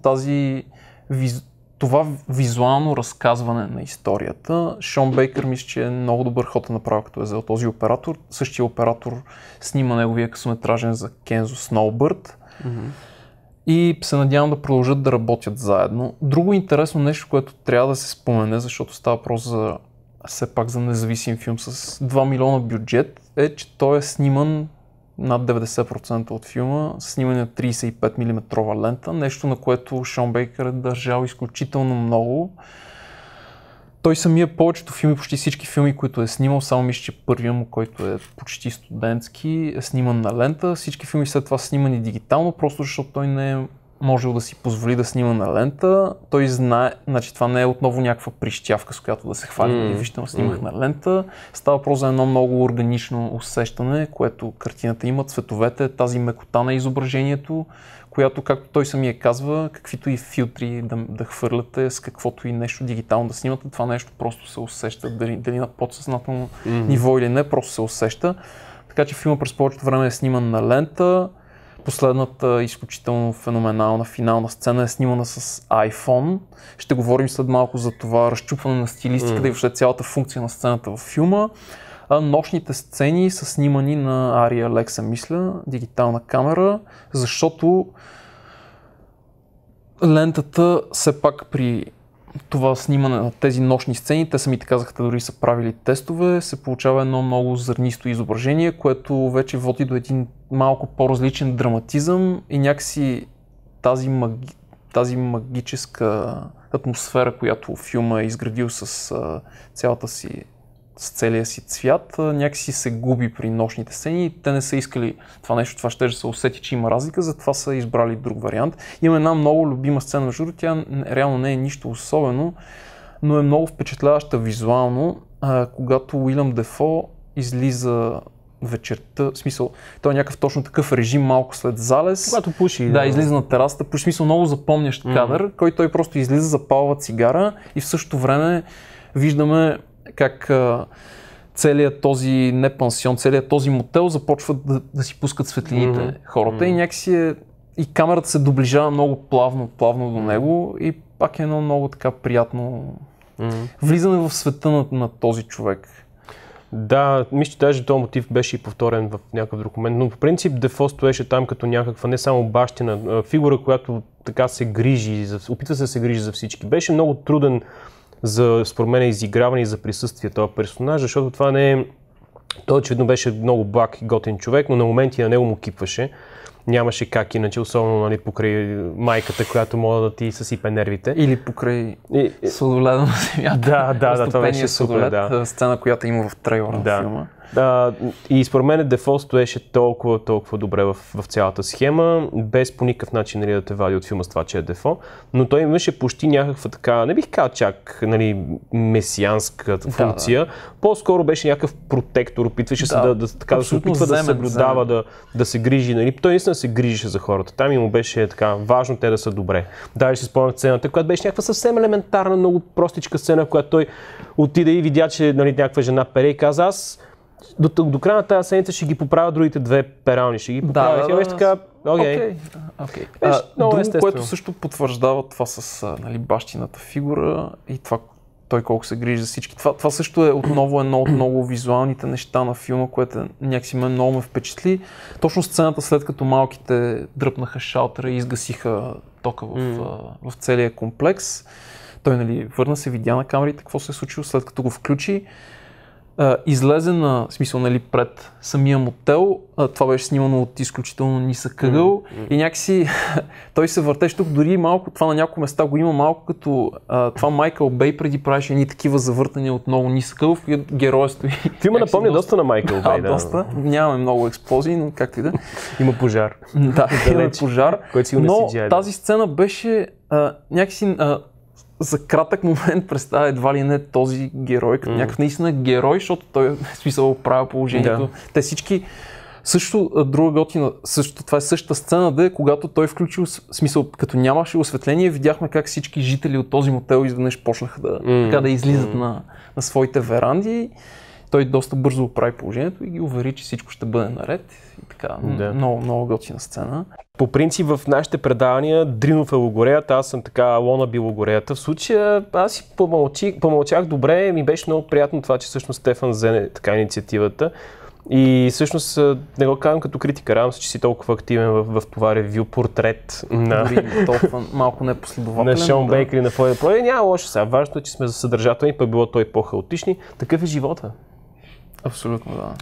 това визуално разказване на историята. Шон Бейкър мисля, че е много добър ход да направи, като е взел този оператор. Същия оператор снима неговия късометражен за Кензо Сноубърд. И се надявам да продължат да работят заедно. Друго интересно нещо, което трябва да се спомене, защото става въпрос за все пак за независим филм с 2 милиона бюджет, е, че той е сниман над 90% от филма, снимане на 35 мм лента, нещо на което Шон Бейкър е държал изключително много. Той самия повечето филми, почти всички филми, които е снимал, само мисля, че първия му, който е почти студентски, е сниман на лента. Всички филми след това са снимани дигитално, просто защото той не е можел да си позволи да снима на лента. Той знае, значи това не е отново някаква прищявка, с която да се хвали. Вижте, снимах на лента. Става просто за едно много органично усещане, което картината има, цветовете, тази мекота на изображението, която, както той самия казва, каквито и филтри да хвърляте, с каквото и нещо дигитално да снимате, това нещо просто се усеща, дали на подсъзнателно ниво или не, просто се усеща. Така че филма през повечето време е сниман на лента. Последната изключително феноменална финална сцена е снимана с iPhone. Ще говорим след малко за това разчупване на стилистиката и въобще цялата функция на сцената във филма. Нощните сцени са снимани на Arri Alexa, мисля, дигитална камера, защото лентата все пак при това снимане на тези нощни сцени, те самите казаха, дори са правили тестове, се получава едно много зърнисто изображение, което вече води до един малко по-различен драматизъм и някакси тази магическа атмосфера, която филма е изградил с целия си цвят, някакси се губи при нощните сцени. Те не са искали това нещо, това ще се усети, че има разлика, затова са избрали друг вариант. Има една много любима сцена, между другото, тя реално не е нищо особено, но е много впечатляваща визуално, когато Уилям Дефо излиза вечерта, в смисъл, той е някакъв точно такъв режим малко след залез. Когато пуши. Да, излиза на терасата, пуши, смисъл много запомнящ кадър, който той просто излиза, запалва цигара и в същото време виждаме как целият този непансион, целият този мотел започват да си пускат светлините хората и някакси и камерата се доближава много плавно до него и пак е едно много така приятно влизане в света на този човек. Да, мисля, че даже този мотив беше и повторен в някакъв друг момент, но по принцип Дефо стоеше там като някаква не само бащина, фигура, която така се грижи, опитва се грижи за всички. Беше много труден според мен изиграване и за присъствие този персонаж, защото това не е... Той очевидно беше много благ и готин човек, но на моменти на него му кипваше. Нямаше как иначе, особено покрай майката, която може да ти съсипе нервите. Или покрай сладоледа на земята. Да, това беше супер, да. Сцена, която има в трейлера на филма. И според мен Дефо стоеше толкова добре в цялата схема, без по никакъв начин да те вади от филма с това, че е Дефо, но той имаше почти някаква така, не бих казал чак месианска функция, по-скоро беше някакъв протектор, опитваше се да се опитва да съблюдава, да се грижи. Той наистина се грижеше за хората. Там и му беше така важно те да са добре. Даже си спомням сцената, която беше някаква съвсем елементарна, много простичка сцена, в която той отиде и видя, че някаква жена пере и каза: аз до края на тази седмица ще ги поправя другите две перални, ще ги поправя. И беше така, окей. Друго, което също потвърждава това с бащината фигура и това той колко се грижи за всички. Това също е отново едно от много визуалните неща на филма, което някакси много ме впечатли. Точно сцената, след като малките дръпнаха шалтера и изгасиха тока в целия комплекс. Той върна се, видя на камерите какво се е случило, след като го включи. Излезе на смисъл пред самия мотел, това беше снимано от изключително нисък ъгъл и някакси той се въртеше тук, дори малко, това на няколко места го има малко като това Майкъл Бей преди правеше едни такива завъртания от много нисък ъгъл, в героя стои. Филма напомня доста на Майкъл Бей, да. Доста, нямаме много експлозии, но както и да. Има пожар. Да, има пожар, но тази сцена беше някакси за кратък момент представя едва ли не този герой, като някакъв наистина герой, защото той в смисъл правил положението. Да. Те всички, също друга готина, това е същата сцена, когато той включил, смисъл, като нямаше осветление, видяхме как всички жители от този мотел изведнъж почнаха да излизат на своите веранди. Той доста бързо оправи положението и ги увери, че всичко ще бъде наред. И така, много готина сцена. По принцип в нашите предавания Дринов е логореята, аз съм така Лонаби логореята. В случая аз си помълчах добре, ми беше много приятно това, че всъщност Стефан взе така инициативата. И всъщност не го казвам като критика, радвам се, че си толкова активен в това ревю портрет дори толкова малко непоследователен. На Шон Бейкър и на Флойд Плой. Няма лошо сега. Важното е, че сме за съдържателни, пък било той по-хаотични. Такъв е живота. Абсолютно, да.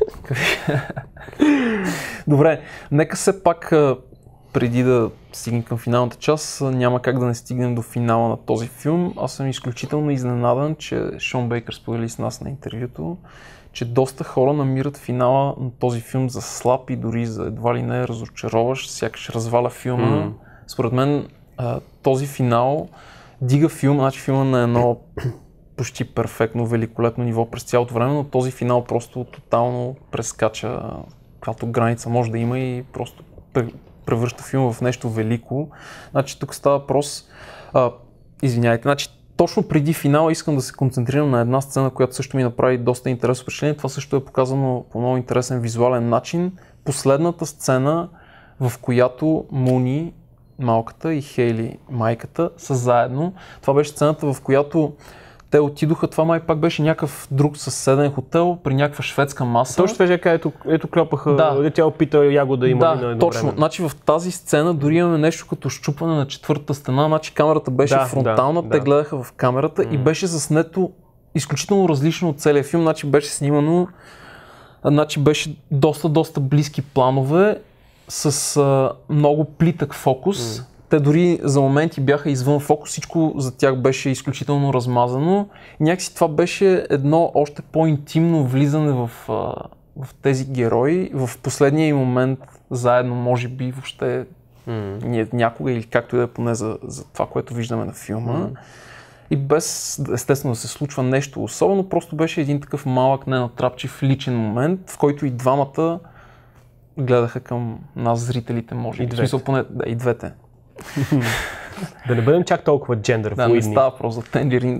Добре, нека все пак преди да стигнем към финалната част, няма как да не стигнем до финала на този филм. Аз съм изключително изненадан, че Шон Бейкър сподели с нас на интервюто, че доста хора намират финала на този филм за слаб и дори за едва ли не разочароващ, сякаш разваля филма. според мен този финал дига филма, значи филма на едно почти перфектно, великолепно ниво през цялото време, но този финал просто тотално прескача каквато граница може да има и просто превръща филма в нещо велико. Значи тук става въпрос, извиняйте, значи точно преди финала искам да се концентрирам на една сцена, която също ми направи доста интересно впечатление. Това също е показано по много интересен визуален начин. Последната сцена, в която Муни, малката, и Хейли, майката, са заедно. Това беше сцената, в която те отидоха, това май пак беше някакъв друг съседен хотел при някаква шведска маса. Точно това е, ето клепаха, тя опита Ягода има на едно точно. време. Значи в тази сцена дори имаме нещо като щупване на четвъртата стена, значи камерата беше фронтална, те гледаха в камерата и беше заснето изключително различно от целия филм, значи беше снимано, значи беше доста близки планове с много плитък фокус. Те дори за моменти бяха извън фокус, всичко за тях беше изключително размазано. И някакси това беше едно още по-интимно влизане в тези герои. В последния им момент заедно, може би, въобще някога или както и да е поне за това, което виждаме на филма. И без естествено да се случва нещо особено, просто беше един такъв малък, ненатрапчив личен момент, в който и двамата гледаха към нас, зрителите, може би. В смисъл, поне и двете. Да не бъдем чак толкова джендър флуидни. Да, не става просто за тенджерин,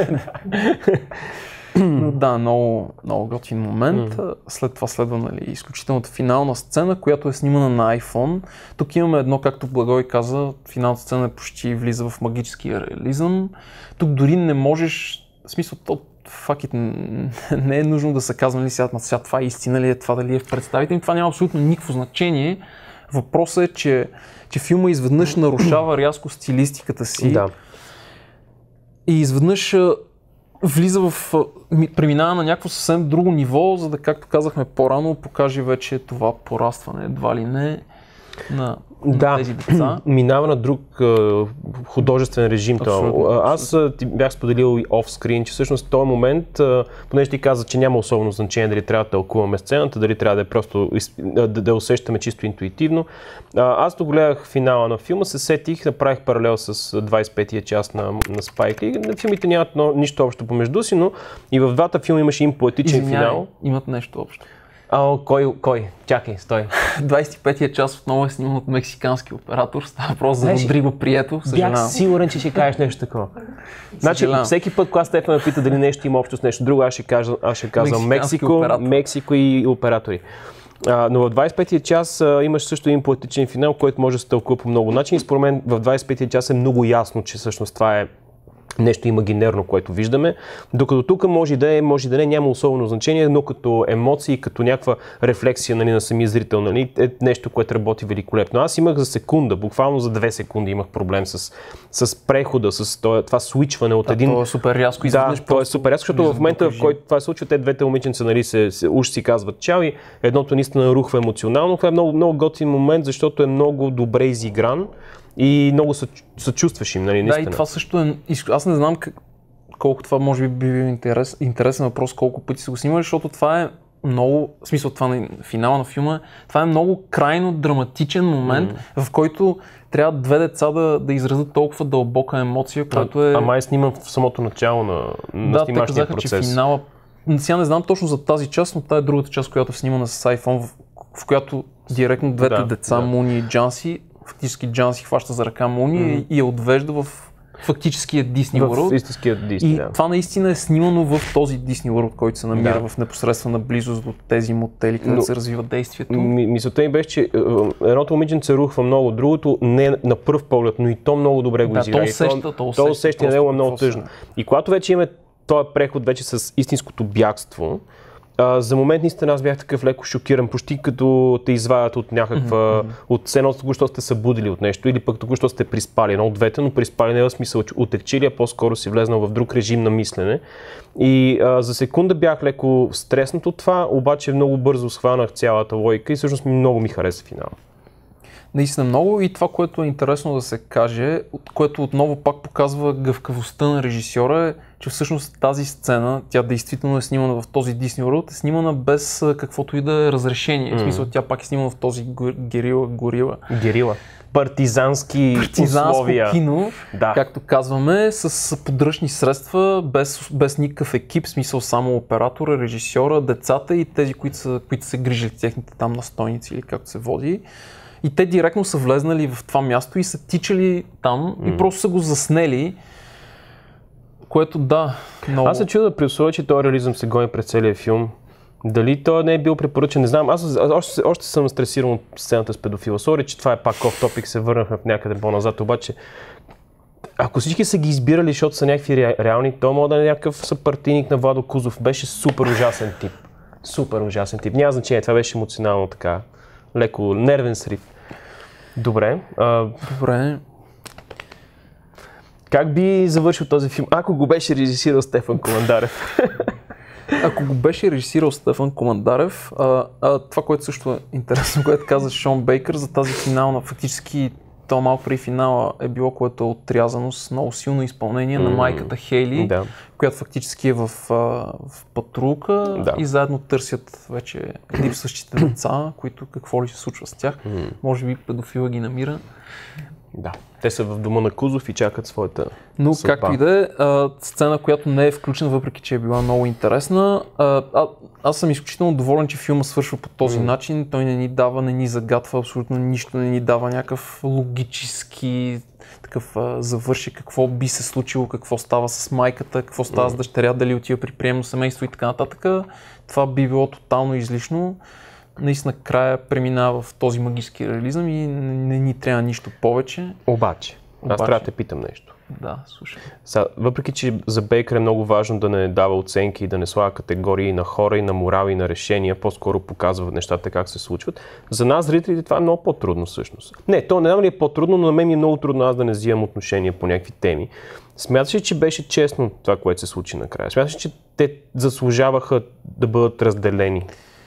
Но да, много готин момент. След това следва изключителната финална сцена, която е снимана на iPhone. Тук имаме едно, както Благой каза, финалната сцена почти влиза в магическия реализъм. Тук дори не можеш, в смисъл, не е нужно да се казва, сега това е истина ли е, това дали е в представите им, това няма абсолютно никакво значение. Въпросът е, че филма изведнъж нарушава рязко стилистиката си и изведнъж влиза преминава на някакво съвсем друго ниво, за да, както казахме по-рано, покаже вече това порастване, едва ли не, на тези деца. Минава на друг художествен режим. Аз ти бях споделил и офскрин, че всъщност в този момент, понеже ти каза, че няма особено значение дали трябва да тълкуваме сцената, дали трябва да е просто да усещаме чисто интуитивно. Аз то гледах финала на филма, се сетих, направих паралел с 25-тия час на Спайк Ли. Филмите нямат нищо общо помежду си, но и в двата филма имаше им поетичен финал. Имат нещо общо. Кой? Чакай, стой. 25-тия час отново е сниман от мексикански оператор. Става просто за Родриго Прието. Бях сигурен, че ще кажеш нещо такова. Значи, всеки път, когато Стефан ме пита дали нещо има общо с нещо друго, аз ще казвам Мексико и оператори. Но в 25-тия час имаш също един поетичен финал, който може да се тълкува по много начини. Според мен в 25-тия час е много ясно, че всъщност това е нещо имагинерно, което виждаме, докато тук може да не, няма особено значение, но като емоции, като някаква рефлексия на самия зрител, е нещо, което работи великолепно. Аз имах за секунда, буквално за 2 секунди имах проблем с прехода, с това свичване от един... Това е супер рязко. Да, това е супер рязко, защото в момента, в който това се случва, те двете момиченца уж си казват чао и едното наистина рухва емоционално. Това е много, много готин момент, защото е много добре изигран. И много съчувстваш им, нали, наистина. Да, и това също е... Аз не знам колко това може би бил интересен въпрос, колко пъти са го снимали, защото това е много... В смисъл, това на финала на филма, това е много крайно драматичен момент, в който трябва две деца да изразят толкова дълбока емоция, която е... Ама е сниман в самото начало на снимачния процес. Че финала... Сега не знам точно за тази част, но тази е другата част, която е снимана с iPhone, в която директно двете деца, Муни и Джанси, фактически Джанси хваща за ръка Муни и я отвежда в фактическия Disney World. В истинския Disney, и това наистина е снимано в този Disney World, който се намира в непосредствена близост до тези мотели, където се развива действието. Мисълта ми беше, че едното момиченце рухва много, другото не на пръв поглед, но и то много добре го изигра. То усеща на него е много тъжно. И когато вече имаме този преход вече с истинското бягство, за момент наистина аз бях такъв леко шокиран, почти като те извадят от някаква, от едно току-що сте събудили от нещо или пък току-що сте приспали, едно от двете, но приспали не е в смисъл отекчили, а по-скоро си влезнал в друг режим на мислене. И за секунда бях леко стреснат от това, обаче много бързо схванах цялата логика и всъщност много ми хареса финала. Наистина много и това, което е интересно да се каже, което отново пак показва гъвкавостта на режисьора е, че всъщност тази сцена, тя действително е снимана в този Disney World, е снимана без каквото и да е разрешение. В смисъл, тя пак е снимана в този Герила. Партизанско условия. Кино, както казваме, с подръчни средства, без никакъв екип, в смисъл само оператора, режисьора, децата и тези, които се грижат техните там настойници или както се води. И те директно са влезнали в това място и са тичали там и просто са го заснели, което много... Аз се чудя при условие, че този реализъм се гони през целия филм. Дали той не е бил препоръчен, не знам. Аз още съм стресиран от сцената с педофила. Сори, че това е пак off topic, се върнахме в някъде по-назад, обаче ако всички са ги избирали, защото са някакви реални, то може да е някакъв съпартийник на Владо Кузов. Беше супер ужасен тип. Супер ужасен тип. Няма значение, това беше емоционално така. Леко нервен срив. Добре. Добре. Как би завършил този филм, ако го беше режисирал Стефан Командарев? Ако го беше режисирал Стефан Командарев, това, което също е интересно, което каза Шон Бейкър за тази финална, фактически то малко преди финала е било, което е отрязано с много силно изпълнение на майката Хейли, която фактически е в патрулка и заедно търсят вече липсващите деца, които какво ли се случва с тях. Може би педофила ги намира. Да, те са в дома на Кузов и чакат своята Но съдба. както и да е, сцена, която не е включена, въпреки че е била много интересна. Аз съм изключително доволен, че филма свършва по този начин. Той не ни дава, не ни загатва абсолютно нищо, не ни дава някакъв логически такъв завърши какво би се случило, какво става с майката, какво става с дъщеря, дали отива при приемно семейство и така нататък. Това би било тотално излишно. Наистина края преминава в този магически реализъм и не ни трябва нищо повече. Обаче, аз трябва да те питам нещо. Да, слушай. Въпреки, че за Бейкър е много важно да не дава оценки и да не слага категории на хора и на морал и на решения, по-скоро показва нещата как се случват, за нас, зрителите, това е много по-трудно всъщност. Не, то не знам ли е по-трудно, но на мен ми е много трудно аз да не взимам отношение по някакви теми. Смяташ ли, че беше честно това, което се случи накрая? Смяташ ли, че те заслужаваха да бъдат разделени?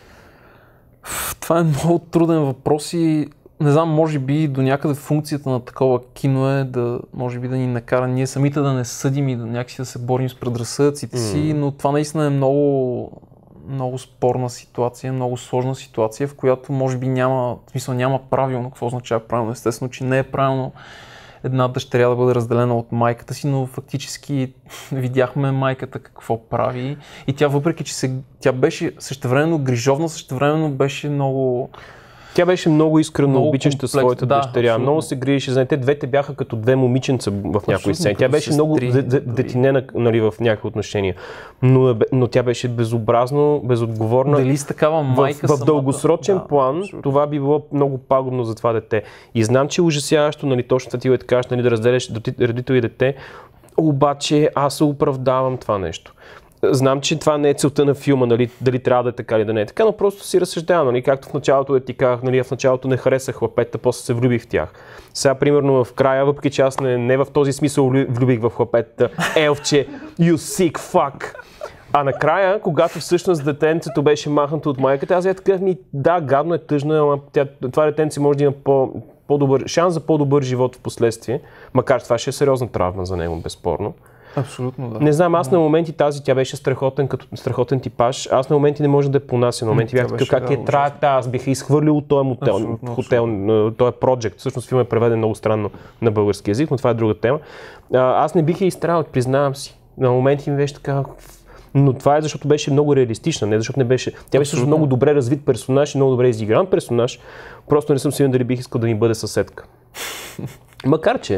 Това е много труден въпрос и не знам, може би до някъде функцията на такова кино е може би да ни накара ние самите да не съдим и да някакси да се борим с предразсъдъците си, но това наистина е много, много спорна ситуация, много сложна ситуация, в която може би няма правилно. Какво означава правилно? Естествено, че не е правилно една дъщеря да бъде разделена от майката си, но фактически видяхме майката какво прави и тя, въпреки че тя беше същевременно грижовна, същевременно беше много... Тя беше много искрено обичаща своята дъщеря. Абсолютно. Много се грижеше. Знаете, двете бяха като две момиченца в някои сцени. Тя беше много детинена, нали, в някакви отношения. Но тя беше безобразно, безотговорна. Дали с такава майка в дългосрочен план абсолютно. Това би било много пагубно за това дете. И знам, че е ужасяващо, нали, точно това ти го кажеш, нали, да разделяш родител и дете, обаче аз се оправдавам това нещо. Знам, че това не е целта на филма, нали, дали трябва да е така или да не е така, но просто си разсъждавам, нали, както в началото да ти казах, нали, в началото не харесах хлапета, после се влюбих в тях. Сега, примерно, в края, въпреки че аз не в този смисъл влюбих в хлапета, елфче, you sick fuck. А накрая, когато всъщност детенцето беше махнато от майката, аз казах, да, гадно е, тъжно, ама това детенце може да има по-добър шанс за по-добър живот в последствие, макар че това ще е сериозна травма за него, безспорно. Абсолютно, да. Не знам, аз на моменти тя беше страхотен типаж. Аз на моменти не може да я понася. На моменти бях такъв, как е трата, аз бих изхвърлил този хотел, този проджект. Всъщност филм е преведен много странно на български език, но това е друга тема. Аз не бих я изтрал, признавам си. На моменти ми беше така. Но това е защото беше много реалистична, не защото не беше. Тя беше също много добре развит персонаж и много добре изигран персонаж. Просто не съм сигурен дали бих искал да ни бъде съседка. Макар че.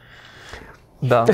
Да.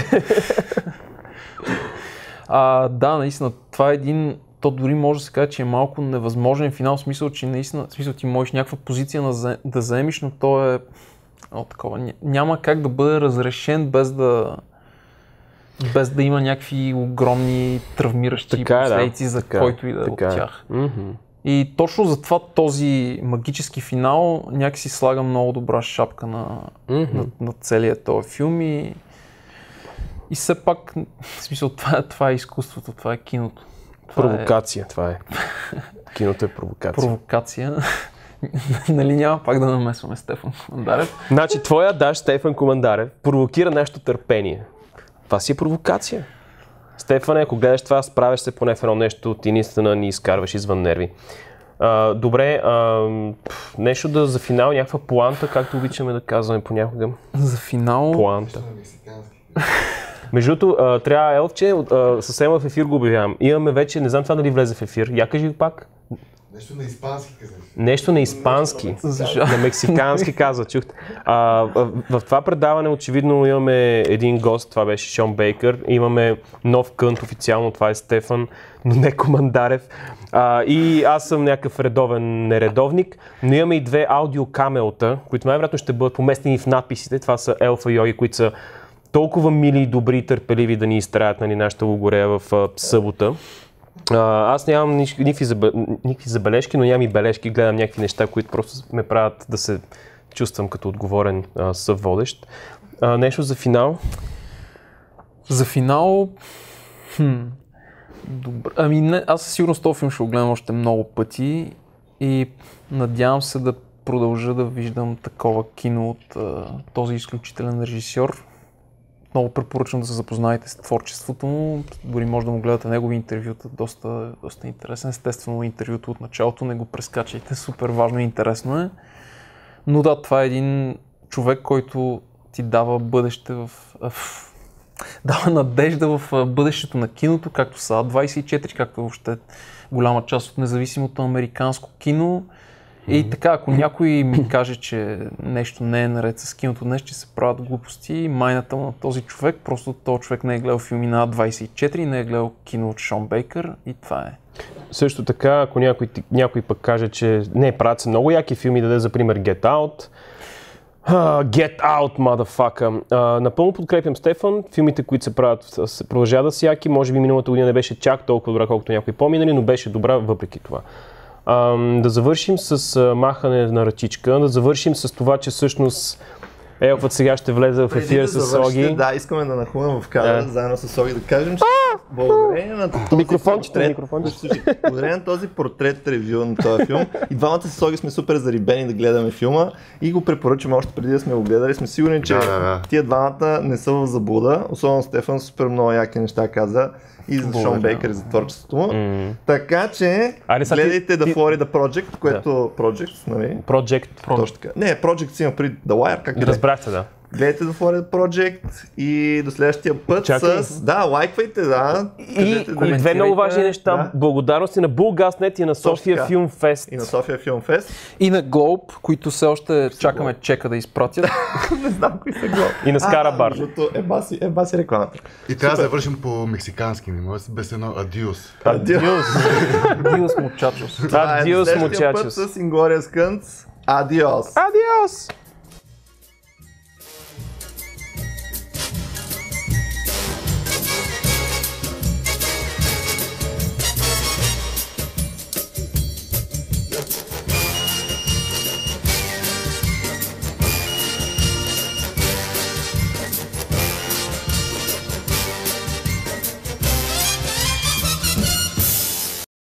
Да, наистина, това е то дори може да се каже, че е малко невъзможен финал, в смисъл, че наистина, ти можеш някаква позиция да заемиш, но то е такова. Няма как да бъде разрешен без да има някакви огромни травмиращи последици за който и да е от тях. И точно затова този магически финал някакси слага много добра шапка на целия този филм и все пак, в смисъл, това е изкуството, това е киното. Провокация, това е. Киното е провокация. Провокация. Нали няма пак да намесваме Стефан Командарев? Значи твоя даш Стефан Командарев провокира нашето търпение. Това си е провокация. Стефане, ако гледаш това, справяш се поне в едно нещо, ти наистина ни изкарваш извън нерви. Добре, нещо за финал, някаква планта, както обичаме да казваме понякога. За финал... Планта. Между другото, трябва Елфче, съвсем в ефир го обявявам. Имаме вече, не знам това дали влезе в ефир. Я кажи пак. Нещо на испански казах. Нещо на испански, на мексикански казва, чухте. В това предаване очевидно имаме един гост, това беше Шон Бейкър. Имаме нов кънт официално, това е Стефан, но не Командарев. И аз съм някакъв редовен нередовник, но имаме и две аудиокамелта, които най-вероятно ще бъдат поместени в надписите. Това са Елфа и Йоги, които са толкова мили, добри и търпеливи да ни изтраят нашата логорея в събота. Аз нямам никакви забележки, но нямам и бележки, гледам някакви неща, които просто ме правят да се чувствам като отговорен съвводещ. Нещо за финал? За финал... Добре. Ами не, аз със сигурност този филм ще го гледам още много пъти и надявам се да продължа да виждам такова кино от този изключителен режисьор. Много препоръчвам да се запознаете с творчеството му, дори може да му гледате негови интервюта, доста интересен. Естествено интервюто от началото, не го прескачайте, супер важно и интересно е. Но да, това е един човек, който ти дава бъдеще дава надежда в бъдещето на киното, както са А24, както въобще голяма част от независимото американско кино. И така, ако някой ми каже, че нещо не е наред с киното днес, че се правят глупости, майната на този човек, просто този човек не е гледал филми на А24, не е гледал кино от Шон Бейкър и това е. Също така, ако някой пък каже, че не, правят се много яки филми, даде за пример Get Out. Get Out, motherfucker. Напълно подкрепям Стефан. Филмите, които се правят, продължават да са яки. Може би миналата година не беше чак толкова добра, колкото някои по-минали, но беше добра въпреки това. Да завършим с махане на ръчичка, да завършим с това, че всъщност Елфът сега ще влезе в ефира с Оги. Да, искаме да нахлунем в кадър, заедно с Оги да кажем, че благодарение на този микрофончета. Благодарение на този портрет ревю на този филм и двамата с Оги сме супер зарибени да гледаме филма и го препоръчваме още преди да сме го гледали. Сме сигурни, че тия двамата не са в заблуда, особено Стефан супер много яки неща каза и за Шон Бейкър и за творчеството му. Така че гледайте The Florida Project, което Project, нали? Project. Точно така. Не, Project си има при The Wire, как разбрахте, да. Гледайте The Florida Project и до следващия път Да, лайквайте, да. И две много важни неща. Да. Благодарности на Булгаснет и на София Филм Фест. И на София Филм Фест. И на Глоб, които все още чакаме чека да изпратят. Не знам кои са Глоб. И на Скарабар. Защото е баси рекламата. И трябва да завършим по мексикански, не може без едно адиос. Адиос мучачос. Адиос мучачос. Следващия път с Inglourious Kunz. Адиос. Адиос.